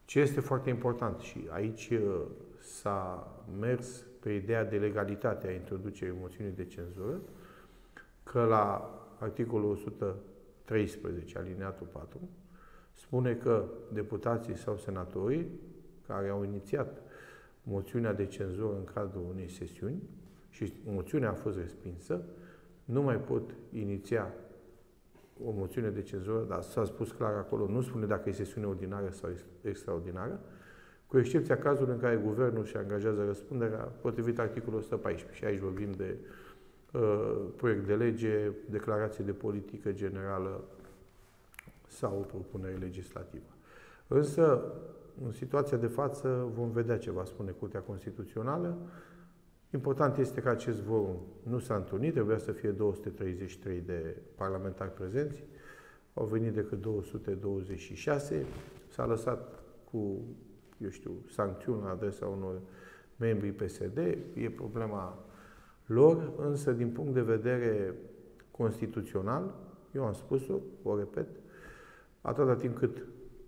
Ce este foarte important și aici s-a mers pe ideea de legalitate a introducerii moțiunii de cenzură, că la articolul 113, alineatul 4, spune că deputații sau senatorii care au inițiat moțiunea de cenzură în cadrul unei sesiuni și moțiunea a fost respinsă, nu mai pot iniția o moțiune de cenzură, dar s-a spus clar acolo, nu spune dacă e sesiune ordinară sau extraordinară, cu excepția cazului în care guvernul își angajează răspunderea potrivit articolului 114. Și aici vorbim de proiect de lege, declarație de politică generală sau o propunere legislativă. Însă, în situația de față, vom vedea ce va spune Curtea Constituțională. Important este că acest vorum nu s-a întrunit, trebuia să fie 233 de parlamentari prezenți, au venit decât 226, s-a lăsat cu, eu știu, sancțiuni la adresa unor membrii PSD, e problema lor, însă din punct de vedere constituțional, eu am spus-o, o repet, atâta timp cât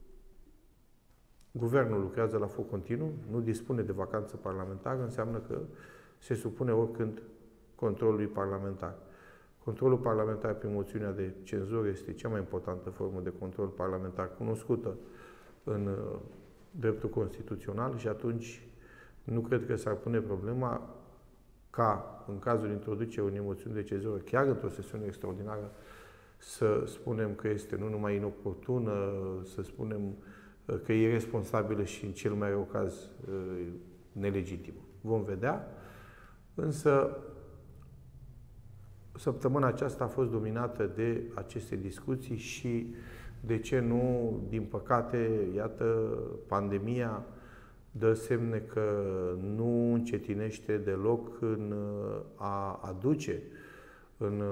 guvernul lucrează la foc continuu, nu dispune de vacanță parlamentară, înseamnă că se supune oricând controlului parlamentar. Controlul parlamentar prin moțiunea de cenzură este cea mai importantă formă de control parlamentar cunoscută în dreptul constituțional și atunci nu cred că s-ar pune problema ca, în cazul introducerii unei moțiuni de cenzură, chiar într-o sesiune extraordinară, să spunem că este nu numai inoportună, să spunem că e irresponsabilă și, în cel mai rău caz, nelegitimă. Vom vedea, însă săptămâna aceasta a fost dominată de aceste discuții și, de ce nu, din păcate, iată, pandemia dă semne că nu încetinește deloc în a aduce în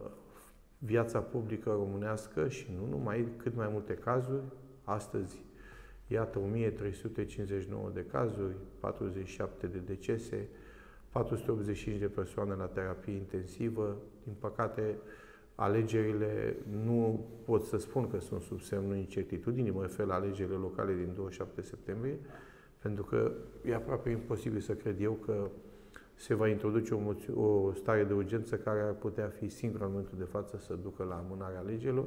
viața publică românească și nu numai, cât mai multe cazuri. Astăzi, iată, 1359 de cazuri, 47 de decese, 485 de persoane la terapie intensivă. Din păcate, alegerile nu pot să spun că sunt sub semnul incertitudinii, mă refer la alegerile locale din 27 septembrie, pentru că e aproape imposibil să cred eu că se va introduce o stare de urgență care ar putea fi singura în momentul de față să ducă la amânarea alegerilor.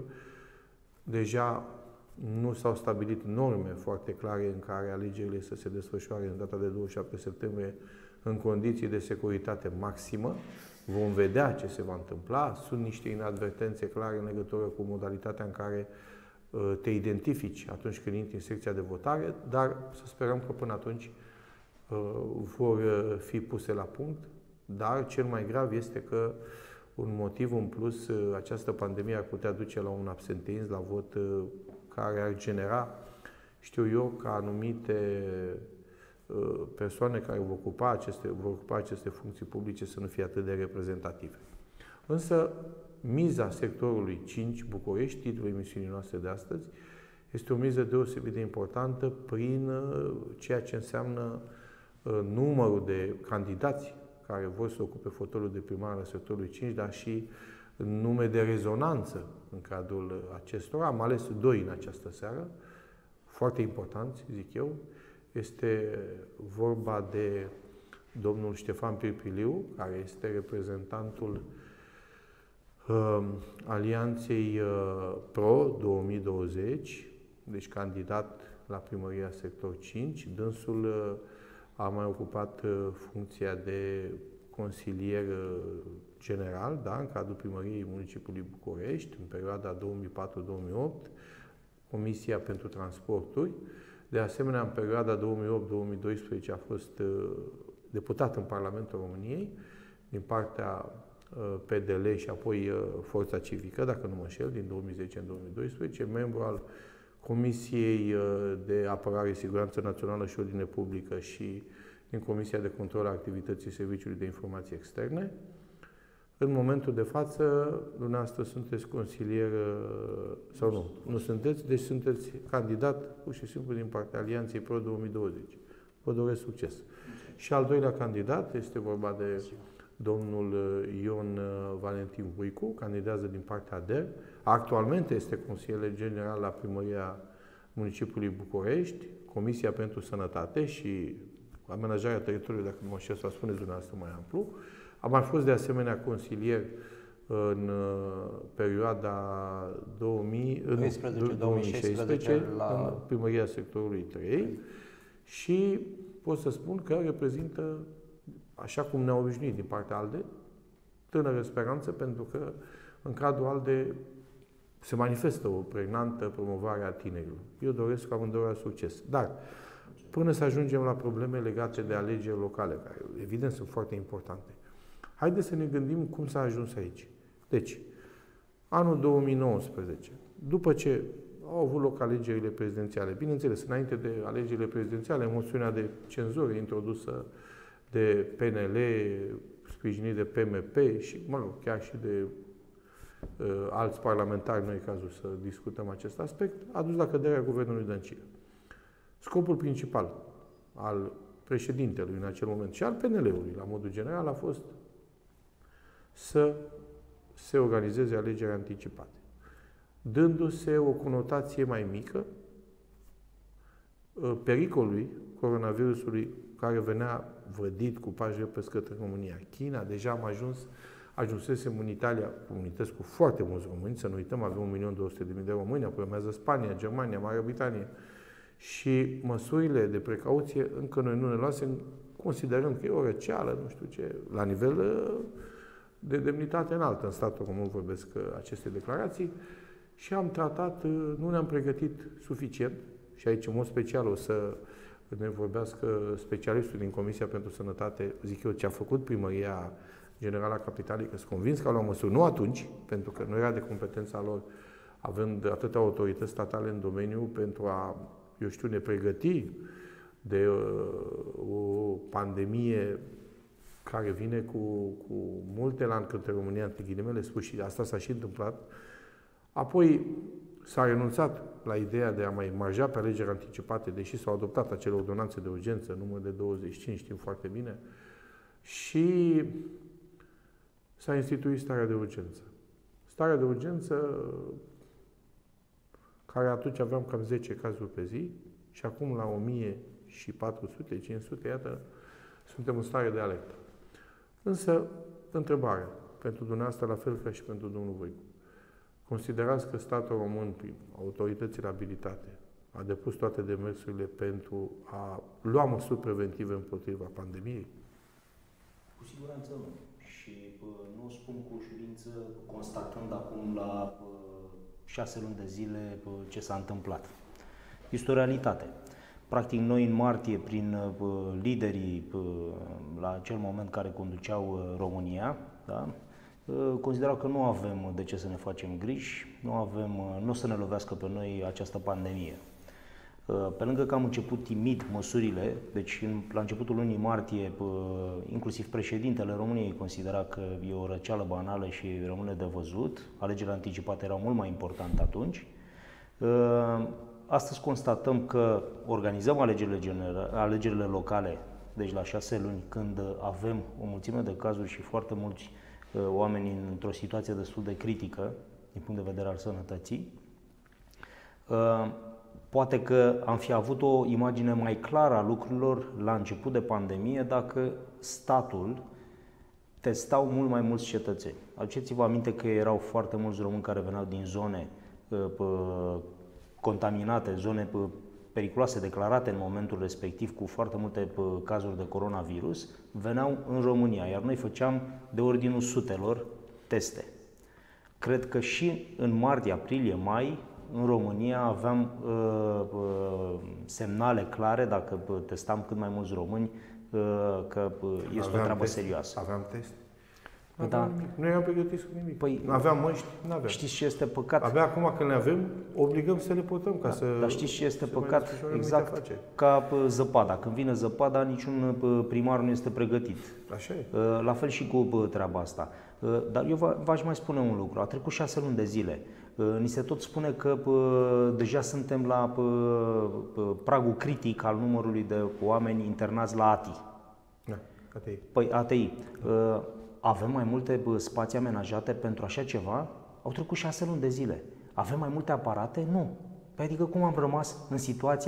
Deja nu s-au stabilit norme foarte clare în care alegerile să se desfășoare în data de 27 septembrie în condiții de securitate maximă. Vom vedea ce se va întâmpla. Sunt niște inadvertențe clare în legătură cu modalitatea în care te identifici atunci când intri în secția de votare, dar să sperăm că până atunci vor fi puse la punct. Dar cel mai grav este că un motiv în plus, această pandemie ar putea duce la un absenteism la vot care ar genera, știu eu, ca anumite persoane care vor ocupa aceste funcții publice să nu fie atât de reprezentative. Însă, miza sectorului 5 București, titlul emisiunii noastre de astăzi, este o miză deosebit de importantă prin ceea ce înseamnă numărul de candidați care vor să ocupe fotoliul de primar al sectorului 5, dar și nume de rezonanță în cadrul acestora. Am ales 2 în această seară, foarte importanți, zic eu. Este vorba de domnul Ștefan Pirpiliu, care este reprezentantul Alianței Pro 2020, deci candidat la primăria sector 5. Dânsul a mai ocupat funcția de consilier general, da, în cadrul primăriei municipiului București, în perioada 2004-2008, Comisia pentru Transporturi. De asemenea, în perioada 2008-2012 a fost deputat în Parlamentul României din partea PDL și apoi Forța Civică, dacă nu mă înșel, din 2010 în 2012, membru al Comisiei de Apărare, Siguranță Națională și Ordine Publică și din Comisia de Control a Activității Serviciului de Informații Externe. În momentul de față, dumneavoastră sunteți consilier, sau nu? Nu sunteți, deci sunteți candidat, pur și simplu, din partea Alianței Pro 2020. Vă doresc succes. Și al doilea candidat este vorba de domnul Ion Valentin Voicu, candidează din partea ADER. Actualmente este consilier general la primăria municipiului București, Comisia pentru Sănătate și Amenajarea Teritoriului, dacă nu mă știu să spuneți dumneavoastră mai amplu. Am mai fost de asemenea consilier în perioada 2016 în primăria sectorului 3 și pot să spun că reprezintă, așa cum ne-au obișnuit din partea ALDE, tânără speranță, pentru că în cadrul ALDE se manifestă o pregnantă promovare a tinerilor. Eu doresc amândouă succes. Dar, până să ajungem la probleme legate de alegeri locale, care evident sunt foarte importante, haideți să ne gândim cum s-a ajuns aici. Deci, anul 2019, după ce au avut loc alegerile prezidențiale, bineînțeles, înainte de alegerile prezidențiale, moțiunea de cenzură introdusă de PNL, sprijinit de PMP și, mă rog, chiar și de alți parlamentari, nu e cazul să discutăm acest aspect, a dus la căderea guvernului Dăncilă. Scopul principal al președintelui în acel moment și al PNL-ului, la modul general, a fost să se organizeze alegeri anticipate, dându-se o conotație mai mică pericolului coronavirusului care venea vădit cu pași repede către România. China, deja ajunsesem în Italia, comunități cu foarte mulți români, să nu uităm, avem 1.200.000 de români, apoi urmează Spania, Germania, Marea Britanie. Și măsurile de precauție încă noi nu le luasem, considerând că e o răceală, nu știu ce, la nivel de demnitate înaltă în statul român vorbesc aceste declarații și am tratat, nu ne-am pregătit suficient și aici în mod special o să ne vorbească specialistul din Comisia pentru Sănătate, zic eu, ce a făcut Primăria Generală a Capitalei, că sunt convins că au luat măsuri, nu atunci, pentru că nu era de competența lor, având atâtea autorități statale în domeniu pentru a, eu știu, ne pregăti de o pandemie care vine cu multe lani către România, între ghilimele spus, și asta s-a și întâmplat. Apoi s-a renunțat la ideea de a mai marja pe alegeri anticipate, deși s-au adoptat acele ordonanțe de urgență, număr de 25, știm foarte bine, și s-a instituit starea de urgență. Starea de urgență, care atunci aveam cam 10 cazuri pe zi, și acum la 1400, 500, iată, suntem în stare de alertă. Însă, întrebarea, pentru dumneavoastră, la fel ca și pentru domnul Voicu. Considerați că statul român, prin autoritățile abilitate, a depus toate demersurile pentru a lua măsuri preventive împotriva pandemiei? Cu siguranță nu. Și nu o spun cu ușurință, constatând acum la 6 luni de zile ce s-a întâmplat. Este o realitate. Practic, noi în martie, prin liderii la acel moment care conduceau România, da, considerau că nu avem de ce să ne facem griji, nu o să ne lovească pe noi această pandemie. Pe lângă că am început timid măsurile, deci la începutul lunii martie, inclusiv președintele României considera că e o răceală banală și rămâne de văzut, alegerile anticipate erau mult mai importante atunci. Astăzi constatăm că organizăm alegerile locale, deci la 6 luni, când avem o mulțime de cazuri și foarte mulți oameni într-o situație destul de critică din punct de vedere al sănătății. Poate că am fi avut o imagine mai clară a lucrurilor la început de pandemie dacă statul testau mult mai mulți cetățeni. Aduceți-vă aminte că erau foarte mulți români care veneau din zone contaminate, zone periculoase declarate în momentul respectiv cu foarte multe cazuri de coronavirus, veneau în România, iar noi făceam de ordinul sutelor teste. Cred că și în martie, aprilie, mai, în România aveam semnale clare, dacă testam cât mai mulți români, că este o treabă serioasă. Aveam test? Da. Nu eram pregătiți cu nimic. Păi, nu aveam măști, nu aveam. Știți ce este păcat? Abia acum când le avem, obligăm să le purtăm ca să... Dar știți ce este păcat? Exact ca zăpada. Când vine zăpada, niciun primar nu este pregătit. Așa e. La fel și cu treaba asta. Dar eu v-aș mai spune un lucru. A trecut 6 luni de zile. Ni se tot spune că deja suntem la pragul critic al numărului de oameni internați la ATI. Da, ATI. Păi ATI. Avem mai multe spații amenajate pentru așa ceva? Au trecut 6 luni de zile. Avem mai multe aparate? Nu. Păi adică cum am rămas în situația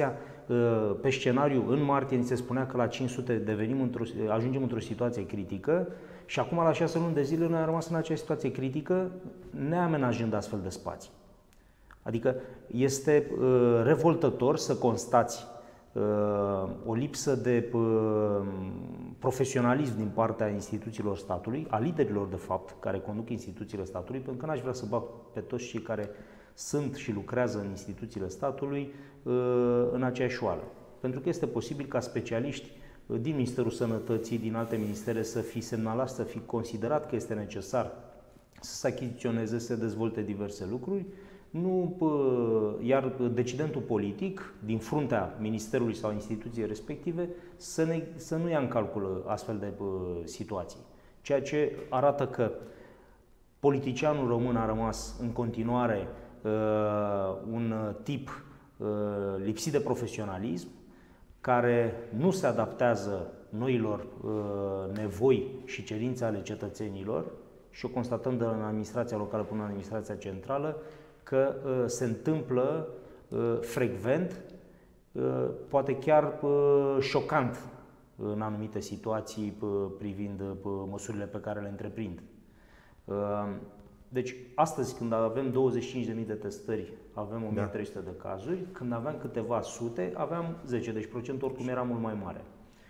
pe scenariu, în martie ni se spunea că la 500 ajungem într-o situație critică și acum la 6 luni de zile noi am rămas în acea situație critică neamenajând astfel de spații. Adică este revoltător să constați o lipsă de profesionalism din partea instituțiilor statului, a liderilor de fapt care conduc instituțiile statului, pentru că n-aș vrea să bag pe toți cei care sunt și lucrează în instituțiile statului în aceeași oală. Pentru că este posibil ca specialiști din Ministerul Sănătății, din alte ministere să fi semnalat, să fi considerat că este necesar să se achiziționeze, să se dezvolte diverse lucruri, iar decidentul politic din fruntea ministerului sau instituției respective să nu ia în calcul astfel de situații. Ceea ce arată că politicianul român a rămas în continuare un tip lipsit de profesionalism, care nu se adaptează noilor nevoi și cerințe ale cetățenilor, și o constatăm de la administrația locală până la administrația centrală, că se întâmplă frecvent, poate chiar șocant în anumite situații privind măsurile pe care le întreprind. Deci, astăzi, când avem 25.000 de testări, avem 1.300 de cazuri, când aveam câteva sute, aveam 10, deci procentul oricum era mult mai mare.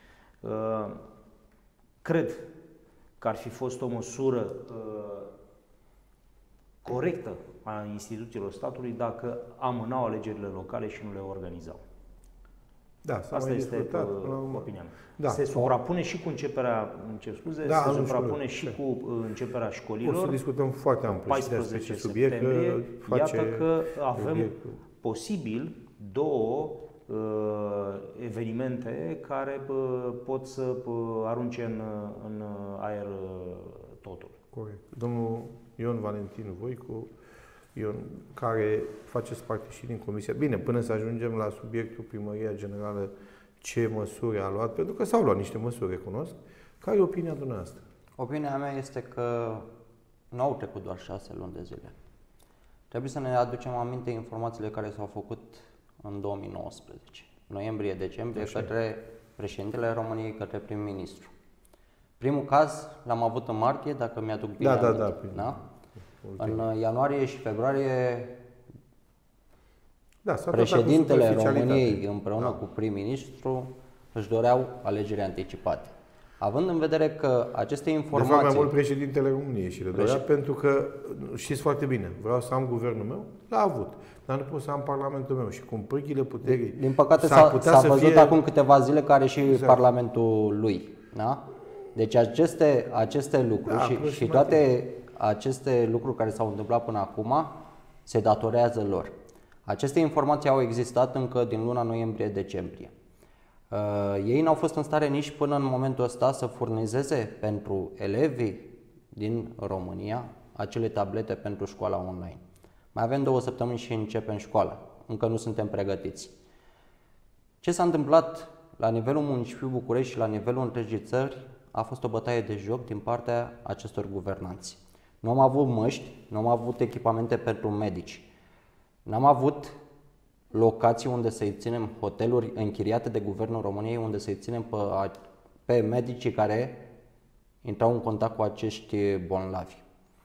Cred că ar fi fost o măsură corectă a instituțiilor statului dacă amânau alegerile locale și nu le organizau. Da, asta este opinia mea. Da. Se suprapune și cu începerea, se suprapune și cu începerea școlilor. O să discutăm foarte amplu 14 septembrie. Iată că avem posibil două evenimente care pot să arunce în aer totul. Corect. Domnul Ion Valentin Voicu, care faceți parte și din Comisia. Bine, până să ajungem la subiectul Primăria Generală, ce măsuri a luat, pentru că s-au luat niște măsuri, recunosc. Care e opinia dumneavoastră? Opinia mea este că nu au trecut doar 6 luni de zile. Trebuie să ne aducem aminte informațiile care s-au făcut în 2019, noiembrie-decembrie, către președintele României, către prim-ministru. Primul caz l-am avut în martie, dacă mi-aduc bine aminte. Da? În ianuarie și februarie, președintele României împreună cu prim-ministru își doreau alegeri anticipate. Având în vedere că aceste informații... De fapt, mai mult președintele României și le dorea, pentru că, știți foarte bine, vreau să am guvernul meu, l-a avut, dar nu pot să am parlamentul meu și cu pârghile puterii... Din păcate s-a văzut acum câteva zile că are și parlamentul lui. Da? Deci aceste lucruri și toate aceste lucruri care s-au întâmplat până acum se datorează lor. Aceste informații au existat încă din luna noiembrie-decembrie. Ei n-au fost în stare nici până în momentul ăsta să furnizeze pentru elevii din România acele tablete pentru școala online. Mai avem 2 săptămâni și începem școala. Încă nu suntem pregătiți. Ce s-a întâmplat la nivelul municipiului București și la nivelul întregii țări a fost o bătaie de joc din partea acestor guvernanți. Nu am avut măști, nu am avut echipamente pentru medici, n-am avut locații unde să-i ținem, hoteluri închiriate de Guvernul României, unde să-i ținem pe medicii care intrau în contact cu acești bolnavi.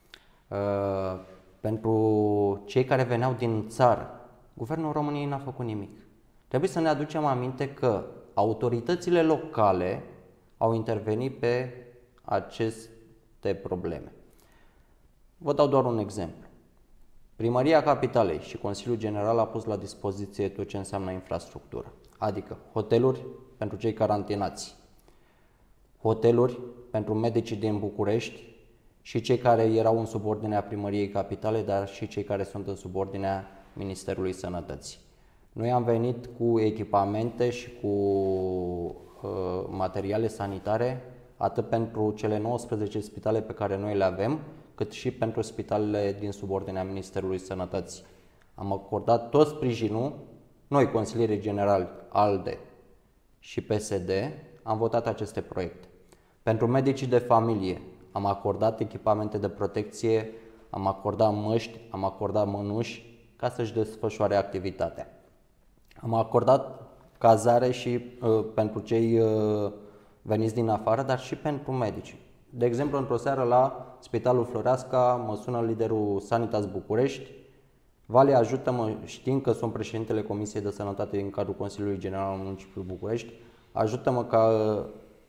Pentru cei care veneau din țară, Guvernul României n-a făcut nimic. Trebuie să ne aducem aminte că autoritățile locale au intervenit pe aceste probleme. Vă dau doar un exemplu. Primăria Capitalei și Consiliul General a pus la dispoziție tot ce înseamnă infrastructură, adică hoteluri pentru cei carantinați, hoteluri pentru medicii din București și cei care erau în subordinea Primăriei Capitalei, dar și cei care sunt în subordinea Ministerului Sănătății. Noi am venit cu echipamente și cu materiale sanitare, atât pentru cele 19 spitale pe care noi le avem, cât și pentru spitalele din subordinea Ministerului Sănătății. Am acordat tot sprijinul, noi, consilierii generali ALDE și PSD, am votat aceste proiecte. Pentru medicii de familie am acordat echipamente de protecție, am acordat măști, am acordat mănuși ca să-și desfășoare activitatea. Am acordat cazare și pentru cei veniți din afară, dar și pentru medici. De exemplu, într-o seară la Spitalul Floreasca mă sună liderul Sanitas București: Vale, ajută-mă, știm că sunt președintele Comisiei de Sănătate în cadrul Consiliului General al Municipiului București, ajută-mă că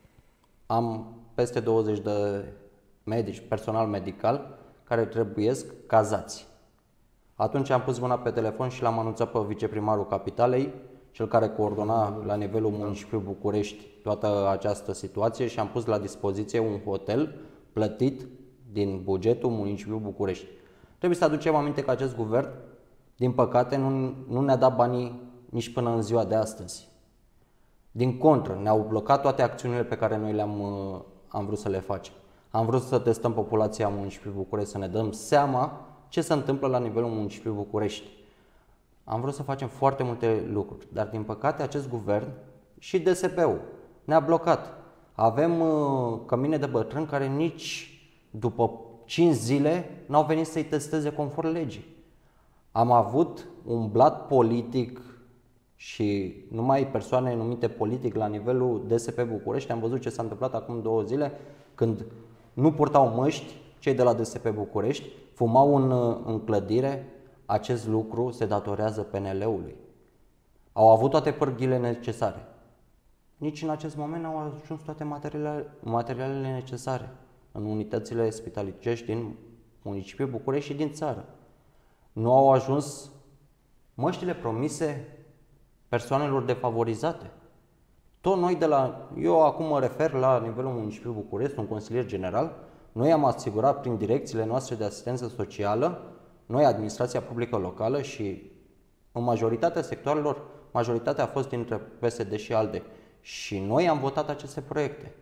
am peste 20 de medici, personal medical, care trebuiesc cazați. Atunci am pus mâna pe telefon și l-am anunțat pe viceprimarul Capitalei, cel care coordona la nivelul municipiului București toată această situație, și am pus la dispoziție un hotel plătit din bugetul municipiului București. Trebuie să aducem aminte că acest guvern, din păcate, nu ne-a dat banii nici până în ziua de astăzi. Din contră, ne-au blocat toate acțiunile pe care noi am vrut să le facem. Am vrut să testăm populația municipiului București, să ne dăm seama ce se întâmplă la nivelul municipiului București. Am vrut să facem foarte multe lucruri, dar din păcate acest guvern și DSP-ul ne-a blocat. Avem cămine de bătrâni care nici după 5 zile n-au venit să-i testeze conform legii. Am avut un blat politic și numai persoane numite politic la nivelul DSP București. Am văzut ce s-a întâmplat acum 2 zile când nu purtau măști cei de la DSP București, fumau în clădire. Acest lucru se datorează PNL-ului. Au avut toate pârghile necesare. Nici în acest moment n-au ajuns toate materialele necesare în unitățile spitalicești din municipiul București și din țară. Nu au ajuns măștile promise persoanelor defavorizate. Tot noi eu acum mă refer la nivelul municipiului București, un consilier general, noi am asigurat prin direcțiile noastre de asistență socială, noi, administrația publică locală, și în majoritatea sectoarelor, majoritatea a fost dintre PSD și ALDE, și noi am votat aceste proiecte.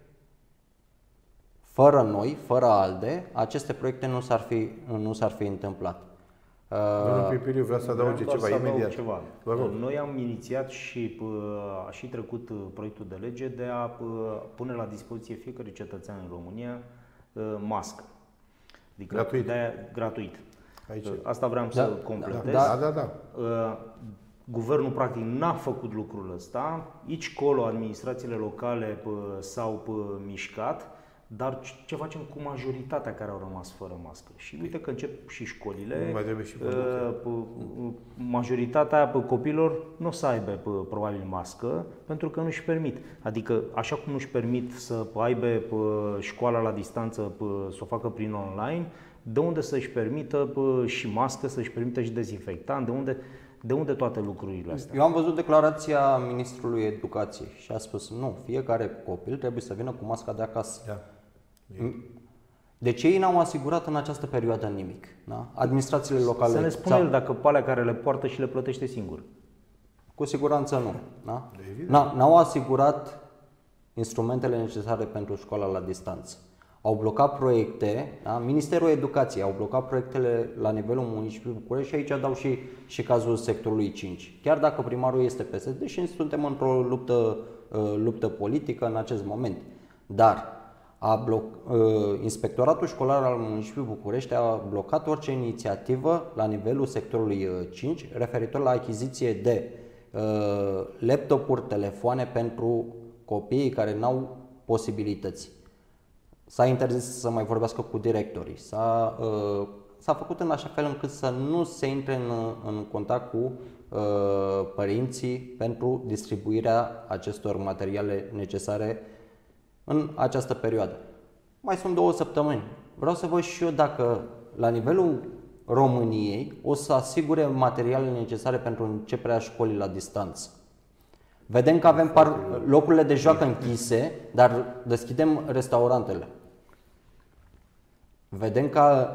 Fără noi, fără ALDE, aceste proiecte nu s-ar fi întâmplat. Domnul Pipiriu vrea să adauge ceva imediat. Noi am inițiat și a și trecut proiectul de lege de a pune la dispoziție fiecărui cetățean în România mască. Adică gratuit. Aici. Asta vreau să completez. Da. Guvernul practic n-a făcut lucrul ăsta. Aici colo administrațiile locale s-au mișcat, dar ce facem cu majoritatea care au rămas fără mască? Și uite că încep și școlile. Nu mai trebuie și majoritatea copiilor nu o să aibă probabil mască pentru că nu-și permit. Adică așa cum nu-și permit să aibă școala la distanță, să o facă prin online, de unde să-și permită și mască, să-și permită și dezinfectant, de unde toate lucrurile astea? Eu am văzut declarația Ministrului Educației și a spus: nu, fiecare copil trebuie să vină cu masca de acasă. Da. Deci ei n-au asigurat în această perioadă nimic. Da? Administrațiile locale... Să ne spună el dacă pe alea care le poartă și le plătește singur. Cu siguranță nu. Da? N-au asigurat instrumentele necesare pentru școala la distanță. Au blocat proiecte, da? Ministerul Educației au blocat proiectele la nivelul municipiului București, și aici dau și cazul sectorului 5. Chiar dacă primarul este PSD și suntem într-o luptă politică în acest moment. Dar Inspectoratul Școlar al municipiului București a blocat orice inițiativă la nivelul sectorului 5 referitor la achiziție de laptopuri, telefoane pentru copiii care n-au posibilități. S-a interzis să mai vorbească cu directorii, s-a făcut în așa fel încât să nu se intre în contact cu părinții pentru distribuirea acestor materiale necesare în această perioadă. Mai sunt 2 săptămâni. Vreau să văd și eu dacă la nivelul României o să asigure materialele necesare pentru începerea școlii la distanță. Vedem că avem locurile de joacă închise, dar deschidem restaurantele. Vedem că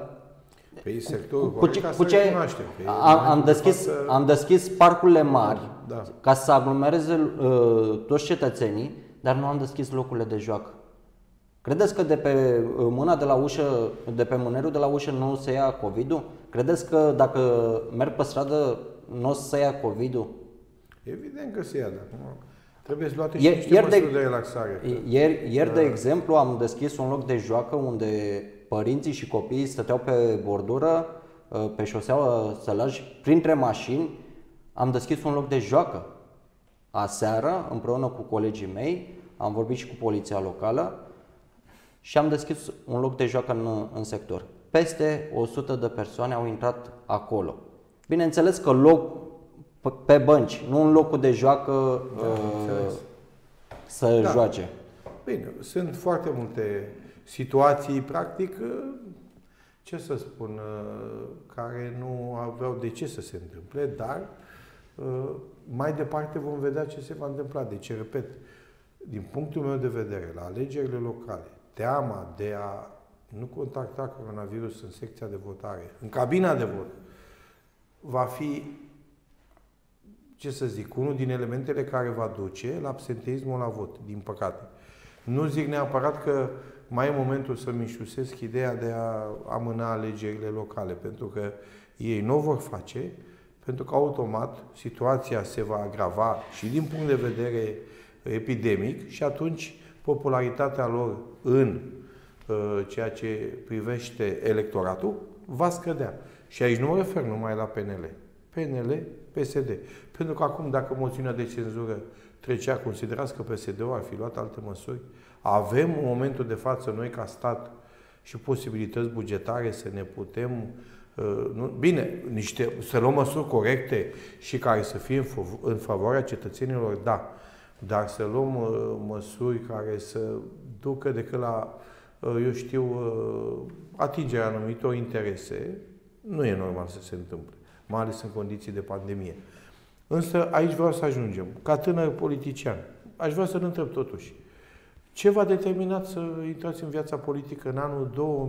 am deschis parcurile mari ca să aglomereze toți cetățenii, dar nu am deschis locurile de joacă. Credeți că de pe mâna de la ușă, de pe mânerul de la ușă nu se ia COVID-ul? Credeți că dacă merg pe stradă nu o să se ia COVID-ul? Evident că se ia, dar trebuie să luate și niște măsuri de relaxare. Ieri, de exemplu, am deschis un loc de joacă unde părinții și copiii stăteau pe bordură, pe șoseaua Sălaj, printre mașini. Am deschis un loc de joacă. aseară, împreună cu colegii mei, am vorbit și cu poliția locală și am deschis un loc de joacă în sector. Peste 100 de persoane au intrat acolo. Bineînțeles că loc pe bănci, nu în locul de joacă să joace. Bine, sunt foarte multe situații, practic, ce să spun, care nu aveau de ce să se întâmple, dar mai departe vom vedea ce se va întâmpla. Deci, repet, din punctul meu de vedere, la alegerile locale, teama de a nu contacta coronavirus în secția de votare, în cabina de vot, va fi, ce să zic, unul din elementele care va duce la absenteismul la vot, din păcate. Nu zic neapărat că mai e momentul să-mi înșusesc ideea de a amâna alegerile locale, pentru că ei nu o vor face, pentru că automat situația se va agrava și din punct de vedere epidemic și atunci popularitatea lor în ceea ce privește electoratul va scădea. Și aici nu mă refer numai la PNL. PNL, PSD. Pentru că acum, dacă moțiunea de cenzură trecea, considerați că PSD-ul ar fi luat alte măsuri. Avem în momentul de față noi ca stat și posibilități bugetare să ne putem bine, să luăm măsuri corecte și care să fie în favoarea cetățenilor, da. Dar să luăm măsuri care să ducă decât la, eu știu, atingerea anumitor interese, nu e normal să se întâmple, mai ales în condiții de pandemie. Însă aici vreau să ajungem. Ca tânăr politician, aș vrea să-l întreb totuși, ce v-a determinat să intrați în viața politică în anul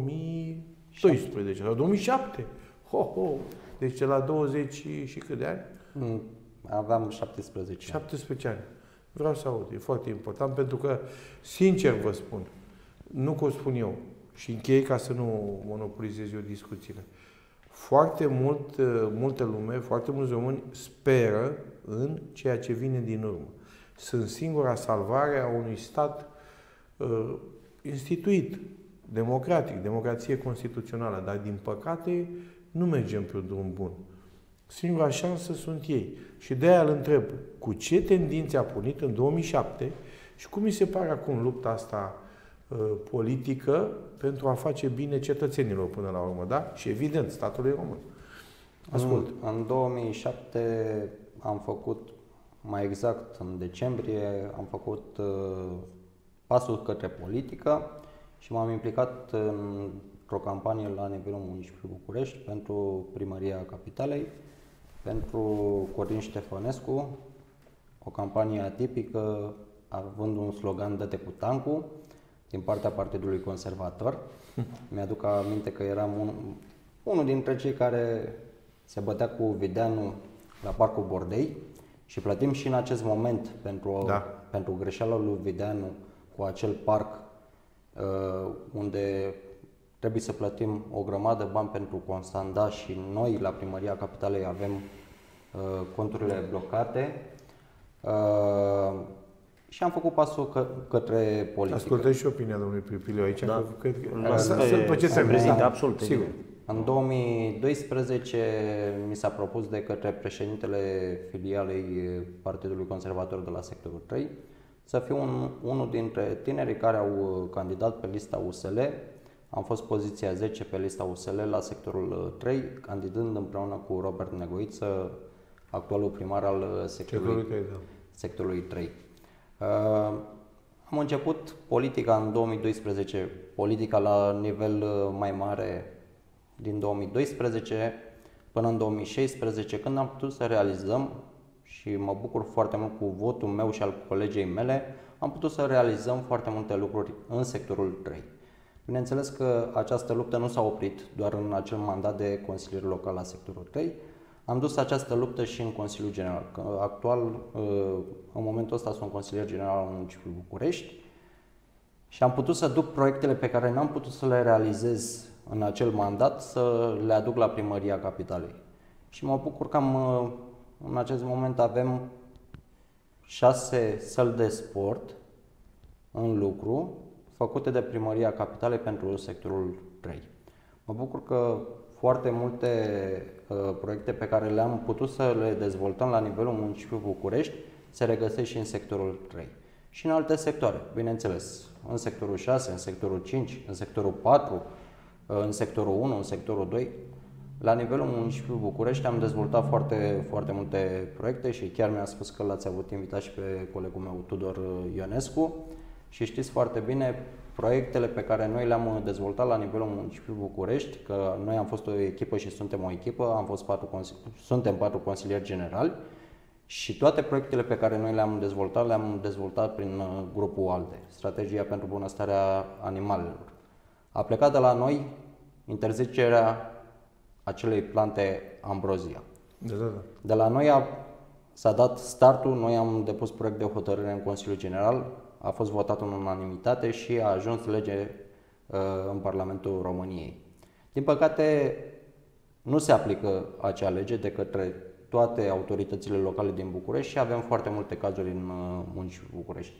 2012 sau 2007? Deci la 20 și cât de ani? Aveam 17 ani. 17 ani. Vreau să aud. E foarte important pentru că, sincer vă spun, nu că o spun eu și închei ca să nu monopolizez eu discuțiile. Foarte multă lume, foarte mulți români speră în ceea ce vine din urmă. Sunt singura salvare a unui stat instituit, democratic, democrație constituțională, dar din păcate nu mergem pe un drum bun. Singura șansă sunt ei. Și de aia îl întreb, cu ce tendințe a pornit în 2007 și cum mi se pare acum lupta asta politică pentru a face bine cetățenilor până la urmă, da? Și evident, statului român. Ascult. În 2007 am făcut, mai exact în decembrie, am făcut pasul către politică și m-am implicat într-o campanie la nivelul municipiului București pentru Primăria Capitalei, pentru Codin Ștefănescu, o campanie atipică, având un slogan "Dă-te cu tancul", din partea Partidului Conservator. Mi-aduc aminte că eram unul dintre cei care se bătea cu Videanu la Parcul Bordei și plătim și în acest moment pentru greșeala lui Videanu cu acel parc unde trebuie să plătim o grămadă de bani pentru Constanda și noi la Primăria Capitalei avem conturile blocate. Și am făcut pasul către politică. Ascultăm și opinia domnului Pipiliu aici. Da. După ce se prezinte, absolut. Sigur. În 2012 mi s-a propus de către președintele filialei Partidului Conservator de la sectorul 3 să fiu unul dintre tinerii care au candidat pe lista USL. Am fost poziția 10 pe lista USL la sectorul 3, candidând împreună cu Robert Negoiță, actualul primar al sectorului 3. Am început politica în 2012, politica la nivel mai mare din 2012 până în 2016, când am putut să realizăm, și mă bucur foarte mult cu votul meu și al colegei mele, am putut să realizăm foarte multe lucruri în sectorul 3. Bineînțeles că această luptă nu s-a oprit doar în acel mandat de consilier local la sectorul 3. Am dus această luptă și în Consiliul General. Actual, în momentul ăsta, sunt consilier general al municipiului București și am putut să duc proiectele pe care n-am putut să le realizez în acel mandat, să le aduc la Primăria Capitalei. Și mă bucur că în acest moment avem 6 săli de sport în lucru, făcute de Primăria Capitalei pentru sectorul 3. Mă bucur că foarte multe proiecte pe care le-am putut să le dezvoltăm la nivelul municipiului București se regăsește și în sectorul 3. Și în alte sectoare, bineînțeles, în sectorul 6, în sectorul 5, în sectorul 4, în sectorul 1, în sectorul 2. La nivelul municipiului București am dezvoltat foarte multe proiecte și chiar mi-a spus că l-ați avut invitat și pe colegul meu Tudor Ionescu și știți foarte bine proiectele pe care noi le-am dezvoltat la nivelul municipiului București, că noi am fost o echipă și suntem o echipă, suntem 4 consilieri generali și toate proiectele pe care noi le-am dezvoltat prin grupul ALDE, Strategia pentru Bunăstarea Animalelor. A plecat de la noi interzicerea acelei plante Ambrozia. Da. De la noi s-a dat startul, noi am depus proiect de hotărâre în Consiliul General, a fost votat în unanimitate și a ajuns lege în Parlamentul României. Din păcate, nu se aplică acea lege de către toate autoritățile locale din București și avem foarte multe cazuri în municipiul București.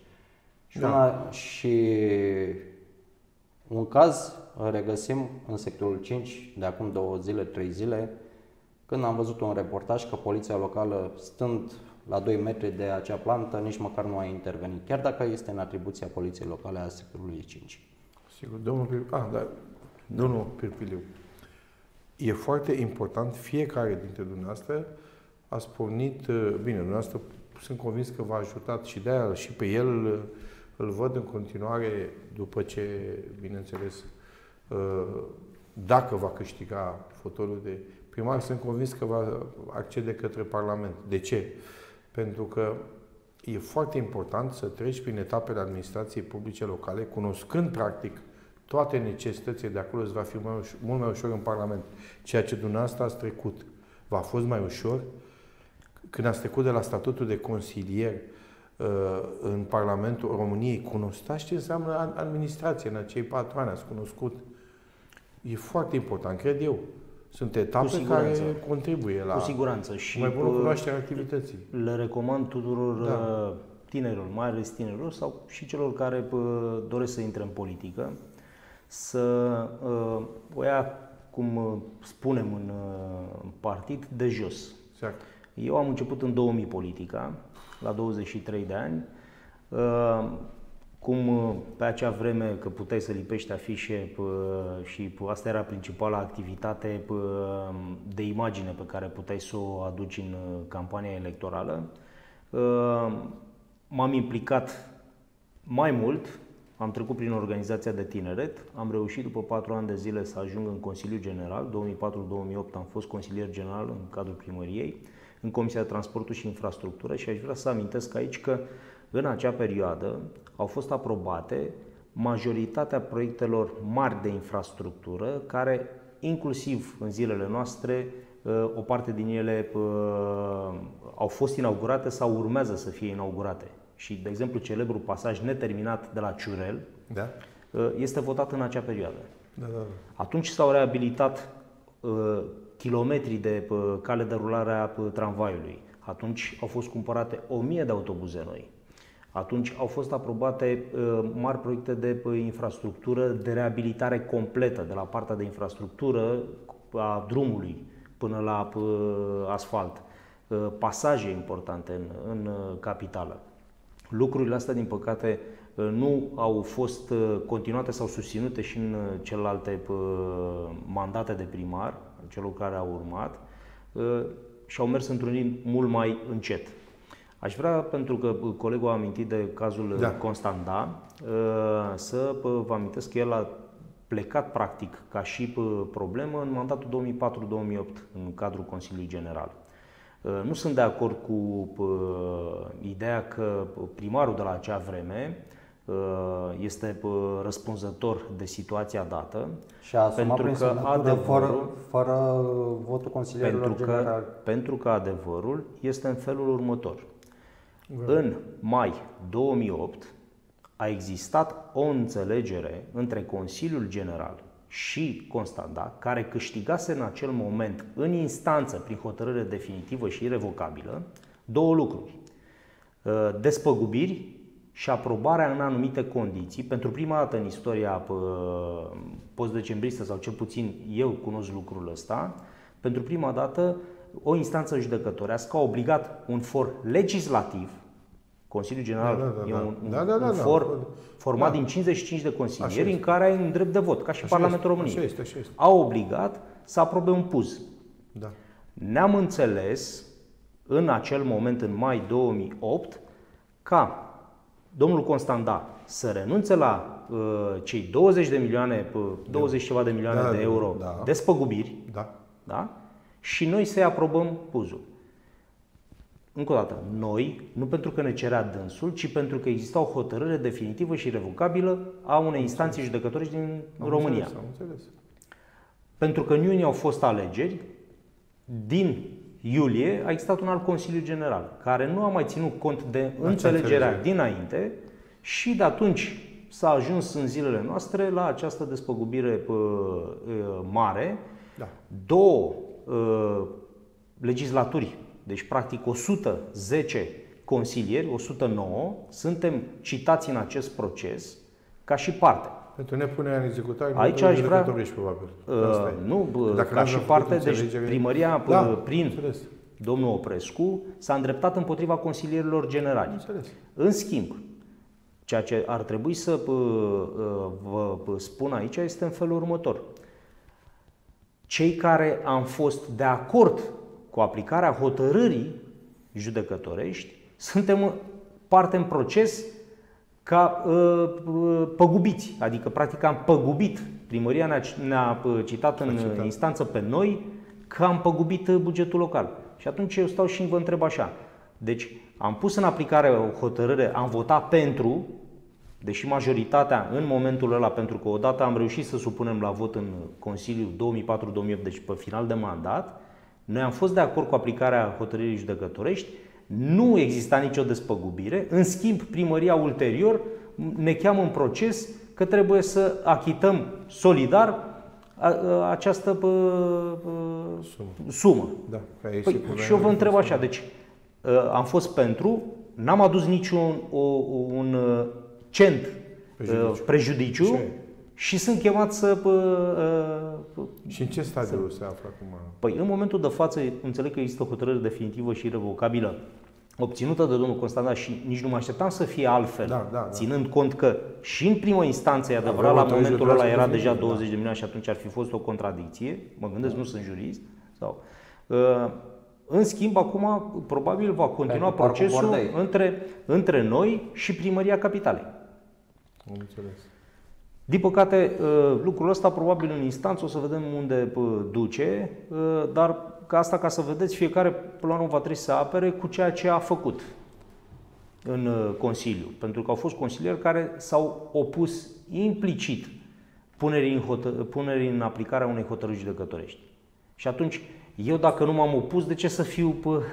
Și un caz îl regăsim în sectorul 5 de acum 2 zile, 3 zile, când am văzut un reportaj că poliția locală, stând la 2 metri de acea plantă, nici măcar nu a intervenit, chiar dacă este în atribuția poliției locale a sectorului 5. Sigur, domnul Pirpiliu, e foarte important, fiecare dintre dumneavoastră ați pornit, bine, dumneavoastră sunt convins că v-a ajutat și de-aia și pe el îl văd în continuare după ce, bineînțeles, dacă va câștiga fotoliul de primar, sunt convins că va accede către Parlament. De ce? Pentru că e foarte important să treci prin etapele administrației publice locale, cunoscând, practic, toate necesitățile de acolo, îți va fi mult mai ușor în Parlament. Ceea ce dumneavoastră ați trecut v-a fost mai ușor când ați trecut de la statutul de consilier în Parlamentul României, cunoștați ce înseamnă administrație în acei 4 ani, ați cunoscut. E foarte important, cred eu. Sunt etape care contribuie la cu siguranță și mai bună cunoaștere a activității. Le recomand tuturor tinerilor, mai ales tinerilor sau și celor care doresc să intre în politică, să o ia, cum spunem în partid, de jos. Exact. Eu am început în 2000 politica, la 23 de ani, cum pe acea vreme că puteai să lipești afișe și asta era principala activitate de imagine pe care puteai să o aduci în campania electorală. M-am implicat mai mult, am trecut prin organizația de tineret, am reușit după 4 ani de zile să ajung în Consiliul General, 2004-2008 am fost consilier general în cadrul primăriei, în Comisia de Transportul și Infrastructură și aș vrea să amintesc aici că în acea perioadă au fost aprobate majoritatea proiectelor mari de infrastructură, care inclusiv în zilele noastre, o parte din ele au fost inaugurate sau urmează să fie inaugurate. Și, de exemplu, celebrul pasaj neterminat de la Ciurel este votat în acea perioadă. Atunci s-au reabilitat kilometri de cale de rulare a tramvaiului. Atunci au fost cumpărate 1000 de autobuze noi. Atunci au fost aprobate mari proiecte de infrastructură, de reabilitare completă, de la partea de infrastructură a drumului până la asfalt. Pasaje importante în capitală. Lucrurile astea, din păcate, nu au fost continuate sau susținute și în celelalte mandate de primar, celor care au urmat, și au mers într-un ritm mult mai încet. Aș vrea, pentru că colegul a amintit de cazul Constanda, să vă amintesc că el a plecat practic ca și problemă în mandatul 2004-2008 în cadrul Consiliului General. Nu sunt de acord cu ideea că primarul de la acea vreme este răspunzător de situația dată. Și a asumat prin semnătură fără votul consilierilor generali. Pentru că adevărul este în felul următor. În mai 2008 a existat o înțelegere între Consiliul General și Constanda, care câștigase în acel moment, în instanță, prin hotărâre definitivă și irevocabilă, 2 lucruri. Despăgubiri și aprobarea în anumite condiții. Pentru prima dată în istoria post-decembristă, sau cel puțin eu cunosc lucrul ăsta, pentru prima dată o instanță judecătorească a obligat un for legislativ, Consiliul General e un for format din 55 de consilieri în care ai un drept de vot, ca și Parlamentul României. Așa este. Au obligat să aprobe un PUZ. Da. Ne-am înțeles în acel moment, în mai 2008, ca domnul Constantin să renunțe la cei 20 de milioane, 20 ceva de milioane de euro despăgubiri, da? Și noi să-i aprobăm PUZ-ul. Încă o dată, noi, nu pentru că ne cerea dânsul, ci pentru că exista o hotărâre definitivă și revocabilă a unei instanțe judecătorești din România. Am înțeles. Pentru că în iunie au fost alegeri, din iulie a existat un alt Consiliu General, care nu a mai ținut cont de înțelegerea dinainte și de atunci s-a ajuns în zilele noastre la această despăgubire mare. Da. Două legislaturi, deci practic 110 consilieri, 109, suntem citați în acest proces ca și parte. Pentru nepunerea în executare, aici aș vrea, probabil. nu, ca și parte, deci primăria prin domnul Oprescu s-a îndreptat împotriva consilierilor generali. În schimb, ceea ce ar trebui să vă spun aici este în felul următor. Cei care am fost de acord cu aplicarea hotărârii judecătorești, suntem parte în proces ca păgubiți, adică practic am păgubit. Primăria ne-a citat în instanță pe noi că am păgubit bugetul local. Și atunci eu stau și vă întreb așa. Deci am pus în aplicare o hotărâre, am votat pentru, deși majoritatea în momentul ăla, pentru că odată am reușit să supunem la vot în Consiliu 2004-2008, deci pe final de mandat, noi am fost de acord cu aplicarea hotărârii judecătorești, nu exista nicio despăgubire, în schimb primăria ulterior ne cheamă în proces că trebuie să achităm solidar această sumă. Da, și eu vă întreb așa, deci am fost pentru, n-am adus niciun un cent prejudiciu și sunt chemat să... Și în ce stadiu se află acum? Păi în momentul de față înțeleg că există o hotărâre definitivă și irrevocabilă obținută de domnul Constantin și nici nu mă așteptam să fie altfel, ținând cont că și în primă instanță, e adevărat, la momentul ăla era deja 20 de milioane și atunci ar fi fost o contradicție, mă gândesc, nu sunt jurist, sau... În schimb, acum probabil va continua procesul între noi și Primăria Capitalei. Am înțeles. Din păcate, lucrul ăsta probabil în instanță o să vedem unde duce, dar ca să vedeți, fiecare până la urmă va trebui să apere cu ceea ce a făcut în Consiliu. Pentru că au fost consilieri care s-au opus implicit punerii în aplicarea unei hotărâri judecătorești. Și atunci, eu dacă nu m-am opus, de ce să fiu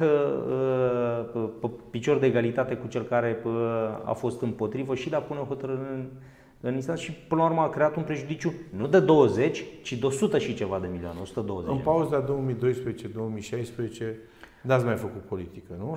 pe picior de egalitate cu cel care a fost împotrivă și de a pune o hotărâre în instanță și până la urmă a creat un prejudiciu nu de 20, ci de 100 și ceva de milioane, 120. În pauza 2012-2016 n-ați mai făcut politică, nu?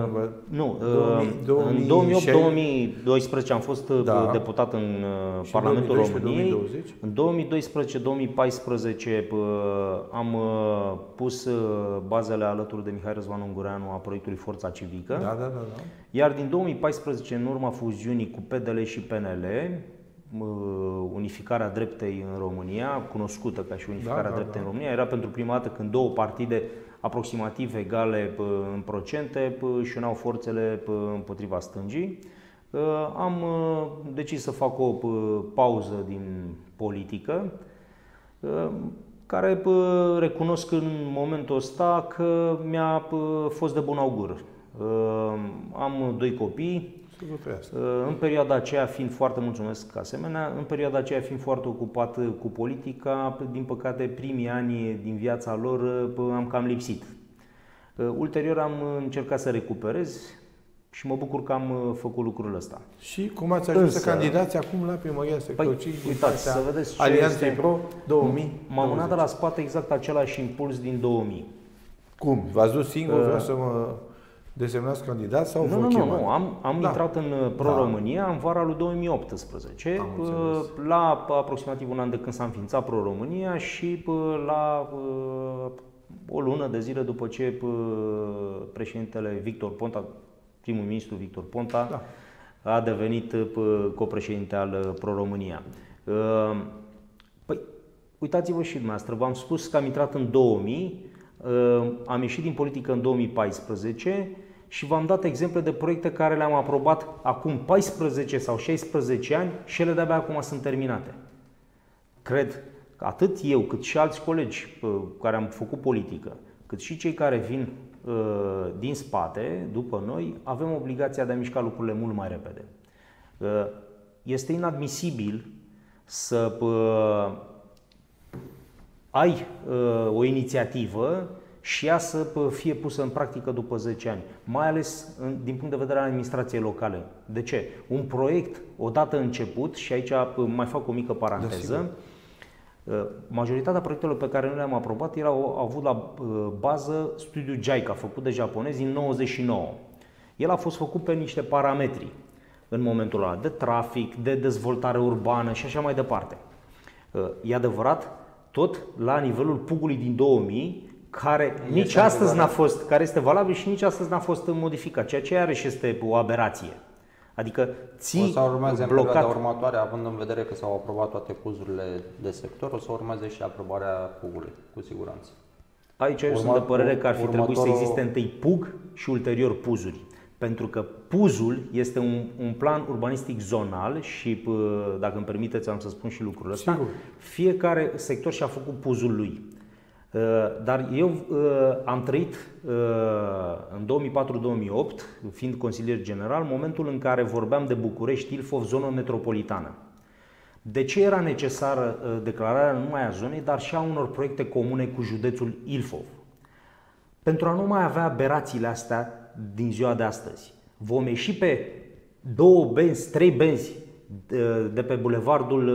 În 2008-2012 am fost deputat în Parlamentul României. În 2012-2014 am pus bazele alături de Mihai Răzvan Ungureanu a proiectului Forța Civică. Iar din 2014, în urma fuziunii cu PDL și PNL, unificarea dreptei în România, cunoscută ca și unificarea dreptei în România, era pentru prima dată când două partide aproximativ egale în procente își uneau forțele împotriva stângii. Am decis să fac o pauză din politică, care recunosc în momentul ăsta că mi-a fost de bun augur. Am doi copii. În perioada aceea fiind foarte mulțumesc asemenea, în perioada aceea fiind foarte ocupat cu politica, din păcate primii ani din viața lor am cam lipsit. Ulterior am încercat să recuperez și mă bucur că am făcut lucrul ăsta. Și cum ați ajuns să candidați acum la primăria sectorului? Uitați, să vedeți Alianței Pro 2000. M-am unat de la spate exact același impuls din 2000. Cum? V-ați dus singur, vreau să mă desemnați candidat sau Nu. Am intrat în Pro-România în vara lui 2018, la aproximativ un an de când s-a înființat Pro-România și la o lună de zile după ce președintele Victor Ponta, primul ministru Victor Ponta a devenit copreședinte al Pro-România. Păi, uitați-vă și dumneavoastră, v-am spus că am intrat în 2000, am ieșit din politică în 2014 și v-am dat exemple de proiecte care le-am aprobat acum 14 sau 16 ani și ele de-abia acum sunt terminate. Cred că atât eu cât și alți colegi care am făcut politică, cât și cei care vin din spate, după noi, avem obligația de a mișca lucrurile mult mai repede. Este inadmisibil să ai o inițiativă și ea să fie pusă în practică după 10 ani, mai ales din punct de vedere al administrației locale. De ce? Un proiect, odată început, și aici mai fac o mică paranteză, majoritatea proiectelor pe care noi le-am aprobat au avut la bază studiul JICA, făcut de japonezi în 99. El a fost făcut pe niște parametri în momentul ăla, de trafic, de dezvoltare urbană și așa mai departe. E adevărat, tot la nivelul PUG-ului din 2000, care nici astăzi n-a fost, care este valabil și nici astăzi n-a fost modificat, ceea ce iarăși este o aberație. Adică ții o să urmeze blocat. în perioada următoare, având în vedere că s-au aprobat toate PUZ-urile de sector, o să urmeze și aprobarea PUG-ului, cu siguranță. Aici eu sunt de părere că ar fi trebuit să existe întâi PUG și ulterior PUZ-uri. Pentru că PUZ-ul este un plan urbanistic zonal și, dacă îmi permiteți, am să spun și lucrul ăsta, fiecare sector și-a făcut PUZ-ul lui. Dar eu am trăit în 2004-2008, fiind consilier general, momentul în care vorbeam de București, Ilfov, zonă metropolitană. De ce era necesară declararea nu numai a zonei, dar și a unor proiecte comune cu județul Ilfov? Pentru a nu mai avea aberațiile astea din ziua de astăzi. Vom ieși pe 2 benzi, 3 benzi de pe bulevardul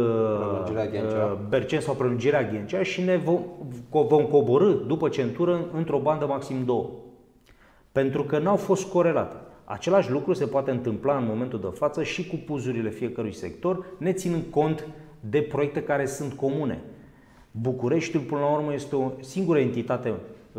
Bercen sau prelungirea Ghencea și ne vom coborî după centură într-o bandă maxim 2. Pentru că n-au fost corelate. Același lucru se poate întâmpla în momentul de față și cu PUZ-urile fiecărui sector, ne ținând cont de proiecte care sunt comune. Bucureștiul, până la urmă, este o singură entitate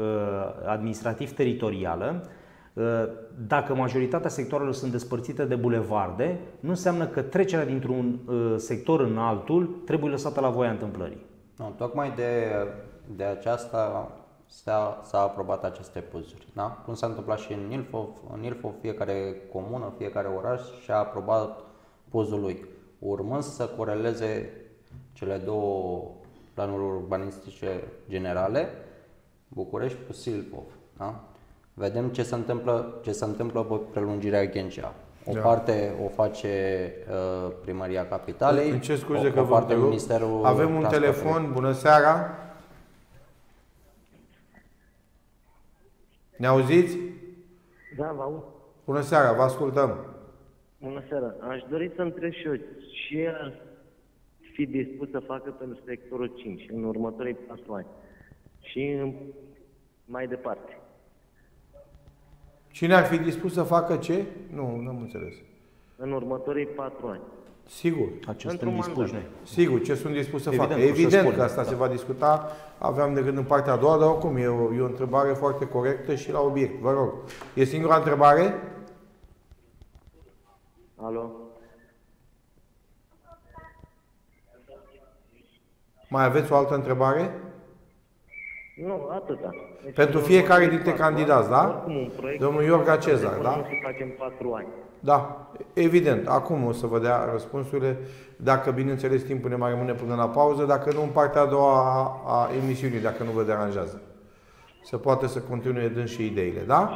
administrativ-teritorială. Dacă majoritatea sectoarelor sunt despărțite de bulevarde, nu înseamnă că trecerea dintr-un sector în altul trebuie lăsată la voia întâmplării. Nu, tocmai de aceasta s-a aprobat aceste PUZ-uri. Da? Cum s-a întâmplat și în Ilfov. În Ilfov fiecare comună, fiecare oraș și-a aprobat PUZ-ul lui, urmând să coreleze cele două planuri urbanistice generale, București plus Ilfov. Da? Vedem ce se întâmplă pe prelungirea Ghencea. O parte o face Primăria Capitalei, îmi cer scuze o parte Ministerul Avem un telefon, bună seara. Ne auziți? Da, vă aud. Bună seara, vă ascultăm. Bună seara. Aș dori să întreb și eu ce ar fi dispus să facă pentru sectorul 5 în următorii 4 ani și mai departe. Cine ar fi dispus să facă ce? Nu am înțeles. În următorii 4 ani. Sigur. Ce suntem dispuși noi. Sigur, ce sunt dispuși să facă. Evident că asta se va discuta, aveam de gând în partea a doua, dar oricum e o întrebare foarte corectă și la obiect. Vă rog. E singura întrebare? Alo? Mai aveți o altă întrebare? Nu, atâta. Deci pentru fiecare dintre candidați, da? Domnul Iorga Cezar, da? Nu se face în 4 ani. Da, evident. Acum o să vă dea răspunsurile. Dacă, bineînțeles, timpul ne mai rămâne până la pauză, dacă nu, în partea a doua a emisiunii, dacă nu vă deranjează. Să poate să continue dând și ideile, da?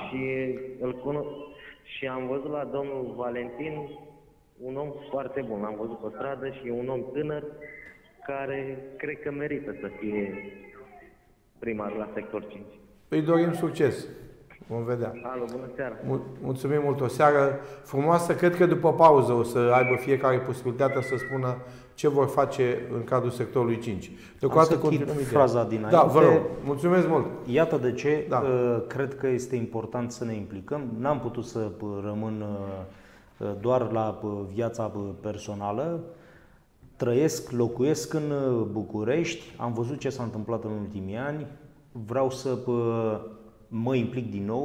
Și am văzut la domnul Valentin un om foarte bun. L-am văzut pe stradă și e un om tânăr care cred că merită să fie primar la sector 5. Îi dorim succes. Vom vedea. Alo, bună seara. Mulțumim mult. O seară frumoasă. Cred că după pauză o să aibă fiecare posibilitatea să spună ce vor face în cadrul sectorului 5. Deocamdată continuăm fraza dinainte. Da, vă rog. Mulțumesc mult. Iată de ce cred că este important să ne implicăm. N-am putut să rămân doar la viața personală. Trăiesc, locuiesc în București, am văzut ce s-a întâmplat în ultimii ani, vreau să mă implic din nou,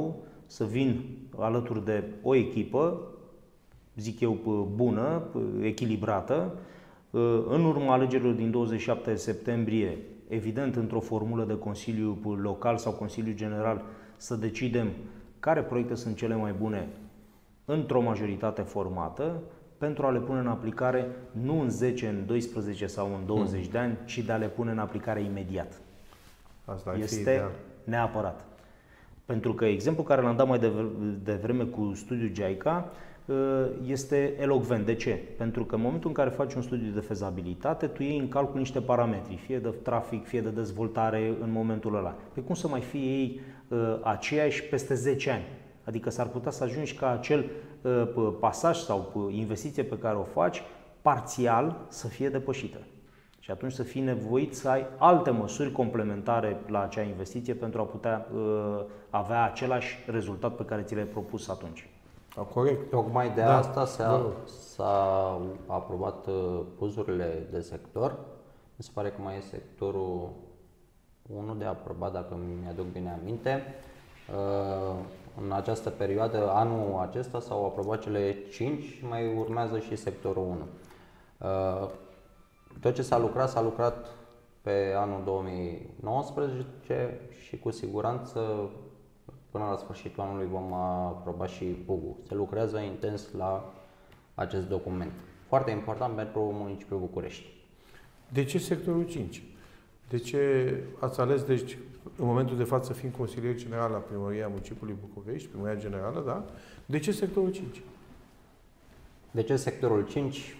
să vin alături de o echipă, zic eu, bună, echilibrată, în urma alegerilor din 27 septembrie, evident într-o formulă de Consiliu Local sau Consiliu General, să decidem care proiecte sunt cele mai bune într-o majoritate formată, pentru a le pune în aplicare nu în 10, în 12 sau în 20 de ani, ci de a le pune în aplicare imediat. Asta este neapărat. Pentru că exemplul care l-am dat mai devreme cu studiul JICA este elocvent. De ce? Pentru că în momentul în care faci un studiu de fezabilitate, tu iei în calcul niște parametri, fie de trafic, fie de dezvoltare în momentul ăla. Pe cum să mai fie ei aceiași peste 10 ani? Adică s-ar putea să ajungi ca acel pasaj sau investiție pe care o faci, parțial, să fie depășită. Și atunci să fii nevoit să ai alte măsuri complementare la acea investiție pentru a putea avea același rezultat pe care ți l-ai propus atunci. Corect. Tocmai de asta s-a aprobat PUZ-urile de sector. Mi se pare că mai e sectorul 1 de aprobat, dacă mi-aduc bine aminte. În această perioadă, anul acesta, s-au aprobat cele 5 și mai urmează și sectorul 1. Tot ce s-a lucrat pe anul 2019 și cu siguranță până la sfârșitul anului vom aproba și PUG-ul. Se lucrează intens la acest document. Foarte important pentru municipiul București. De ce sectorul 5? De ce ați ales, deci, în momentul de față, fiind consilier general la Primăria Municipiului București, Primăria Generală, da? De ce sectorul 5? De ce sectorul 5?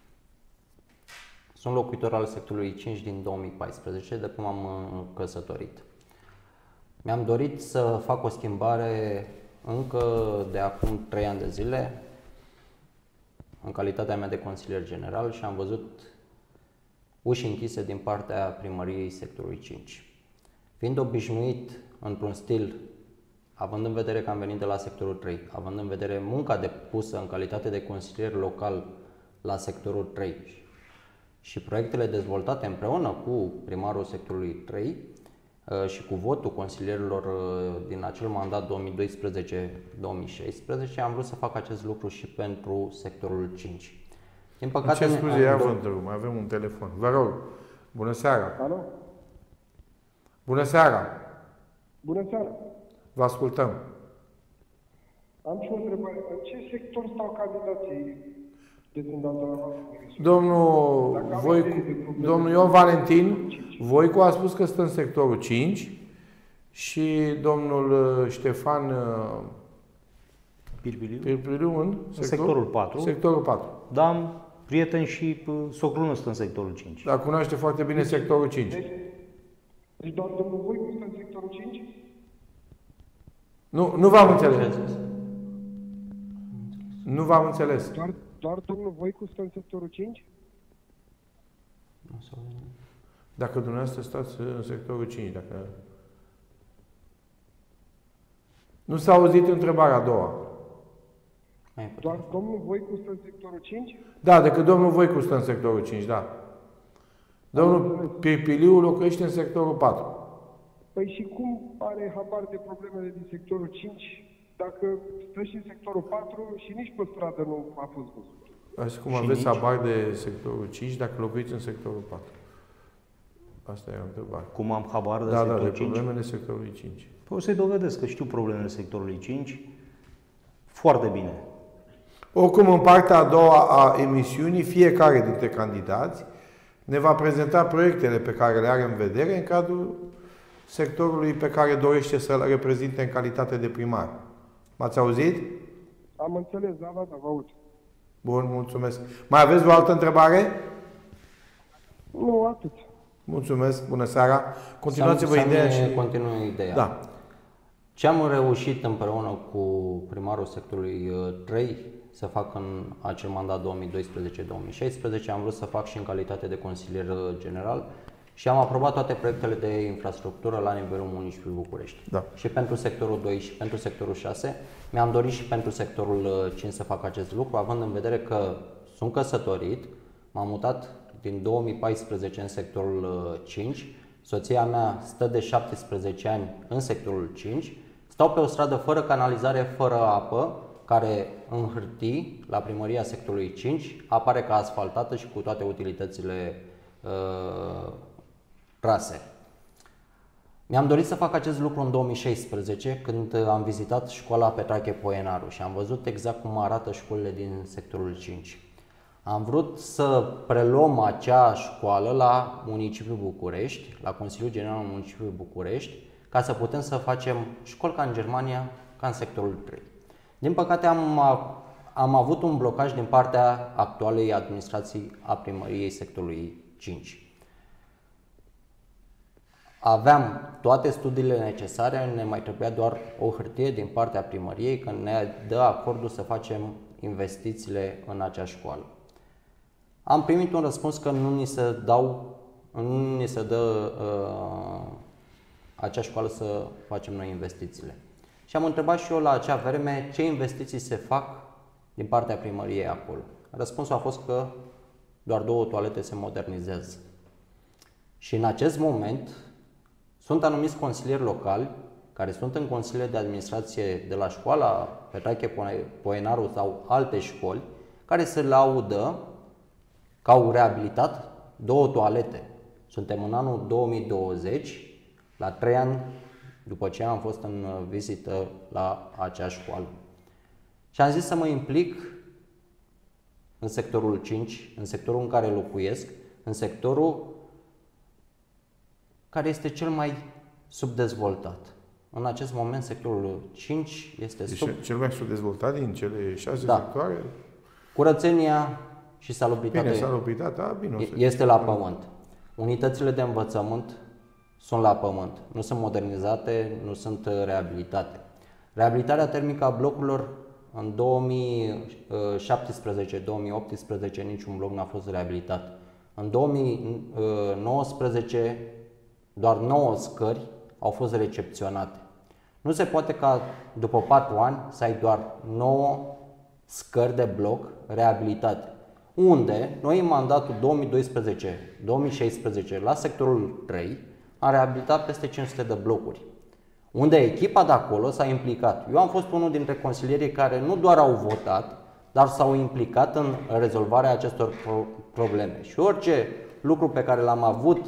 Sunt locuitor al sectorului 5 din 2014, de când m-am căsătorit. Mi-am dorit să fac o schimbare încă de acum 3 ani de zile, în calitatea mea de consilier general, și am văzut uși închise din partea primăriei sectorului 5. Fiind obișnuit într-un stil, având în vedere că am venit de la sectorul 3, având în vedere munca depusă în calitate de consilier local la sectorul 3 și proiectele dezvoltate împreună cu primarul sectorului 3 și cu votul consilierilor din acel mandat 2012-2016, am vrut să fac acest lucru și pentru sectorul 5. Din păcate, ce scuze, ia vă întreb, mai avem un telefon. Vă rog, bună seara! Alo? Bună seara! Bună seara! Vă ascultăm. Am și o întrebare. În ce sector stau candidații desemnați la noastră? Domnul Ion Valentin, Voicu a spus că stă în sectorul 5 și domnul Ștefan Pirpiliu în sectorul 4. Sectorul 4. Da, am prieteni și socrul nostru în sectorul 5. Dar cunoaște foarte bine sectorul 5. Deci doar domnul Voicu stă în sectorul 5? Nu v-am înțeles. Nu v-am înțeles. Doar domnul Voicu stă în sectorul 5? Dacă dumneavoastră stați în sectorul 5, dacă... Nu s-a auzit întrebarea a doua. Doar domnul Voicu stă în sectorul 5? Da, decât domnul Voicu stă în sectorul 5, da. Domnul Pirpiliu locuiește în sectorul 4. Păi și cum are habar de problemele din sectorul 5 dacă stă și în sectorul 4 și nici pe stradă nu a fost văzut? Așa cum aveți habar de sectorul 5 dacă locuiți în sectorul 4? Asta e o întrebare. Cum am habar de sectorul 5? De problemele sectorului 5. Păi o să-i dovedesc că știu problemele sectorului 5 foarte bine. Oricum, în partea a doua a emisiunii, fiecare dintre candidați ne va prezenta proiectele pe care le are în vedere în cadrul sectorului pe care dorește să-l reprezinte în calitate de primar. M-ați auzit? Am înțeles, da, vă aud. Bun, mulțumesc. Mai aveți o altă întrebare? Nu, atât. Mulțumesc, bună seara. Continuați-vă ideea și... Continui ideea. Da. Ce am reușit împreună cu primarul sectorului 3 să fac în acel mandat 2012-2016, am vrut să fac și în calitate de consilier general și am aprobat toate proiectele de infrastructură la nivelul municipiului București. Da. Și pentru sectorul 2 și pentru sectorul 6. Mi-am dorit și pentru sectorul 5 să fac acest lucru, având în vedere că sunt căsătorit, m-am mutat din 2014 în sectorul 5, soția mea stă de 17 ani în sectorul 5, stau pe o stradă fără canalizare, fără apă, care în hârtii, la primăria sectorului 5, apare ca asfaltată și cu toate utilitățile trase. Mi-am dorit să fac acest lucru în 2016, când am vizitat școala Petrache Poenaru și am văzut exact cum arată școlile din sectorul 5. Am vrut să preluăm acea școală la municipiul București, la Consiliul General Municipiului București, ca să putem să facem școli ca în Germania, ca în sectorul 3. Din păcate am avut un blocaj din partea actualei administrații a primăriei sectorului 5. Aveam toate studiile necesare, ne mai trebuia doar o hârtie din partea primăriei când ne dă acordul să facem investițiile în acea școală. Am primit un răspuns că nu ni se dă acea școală să facem noi investițiile. Și am întrebat și eu la acea vreme ce investiții se fac din partea primăriei acolo. Răspunsul a fost că doar 2 toalete se modernizează. Și în acest moment sunt anumiți consilieri locali care sunt în consiliile de administrație de la școala Petrache Poenaru sau alte școli, care se laudă că au reabilitat 2 toalete. Suntem în anul 2020, la 3 ani după ce am fost în vizită la acea școală. Și am zis să mă implic în sectorul 5, în sectorul în care locuiesc, în sectorul care este cel mai subdezvoltat. În acest moment, sectorul 5 este cel mai subdezvoltat din cele 6 sectoare? Curățenia și salubritatea este la pământ. Unitățile de învățământ sunt la pământ. Nu sunt modernizate, nu sunt reabilitate. Reabilitarea termică a blocurilor în 2017-2018 niciun bloc n-a fost reabilitat. În 2019 doar 9 scări au fost recepționate. Nu se poate ca după 4 ani să ai doar 9 scări de bloc reabilitate. Unde noi în mandatul 2012-2016 la sectorul 3 am reabilitat peste 500 de blocuri. Unde echipa de acolo s-a implicat. Eu am fost unul dintre consilierii care nu doar au votat, dar s-au implicat în rezolvarea acestor probleme. Și orice lucru pe care l-am avut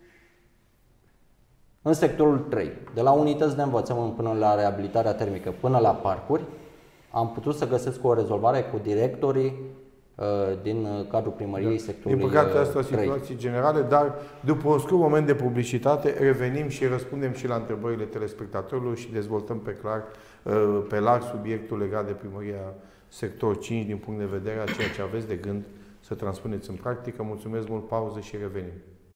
în sectorul 3, de la unități de învățământ până la reabilitarea termică, până la parcuri, am putut să găsesc o rezolvare cu directorii din cadrul primăriei sectorului 3. Din păcate, asta situații generale, dar după un scurt moment de publicitate revenim și răspundem și la întrebările telespectatorilor și dezvoltăm pe larg subiectul legat de primăria sector 5 din punct de vedere a ceea ce aveți de gând să transpuneți în practică. Mulțumesc mult, pauză și revenim.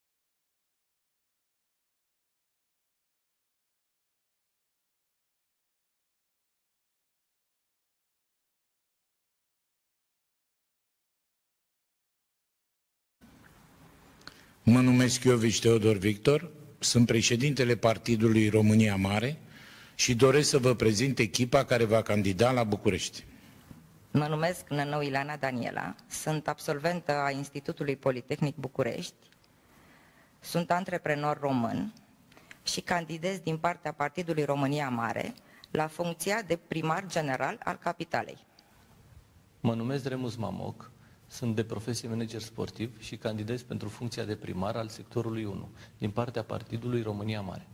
Mă numesc Iovici Teodor Victor, sunt președintele Partidului România Mare și doresc să vă prezint echipa care va candida la București. Mă numesc Nănou Ileana Daniela, sunt absolventă a Institutului Politehnic București, sunt antreprenor român și candidez din partea Partidului România Mare la funcția de primar general al capitalei. Mă numesc Remus Mamoc, sunt de profesie manager sportiv și candidez pentru funcția de primar al sectorului 1, din partea Partidului România Mare.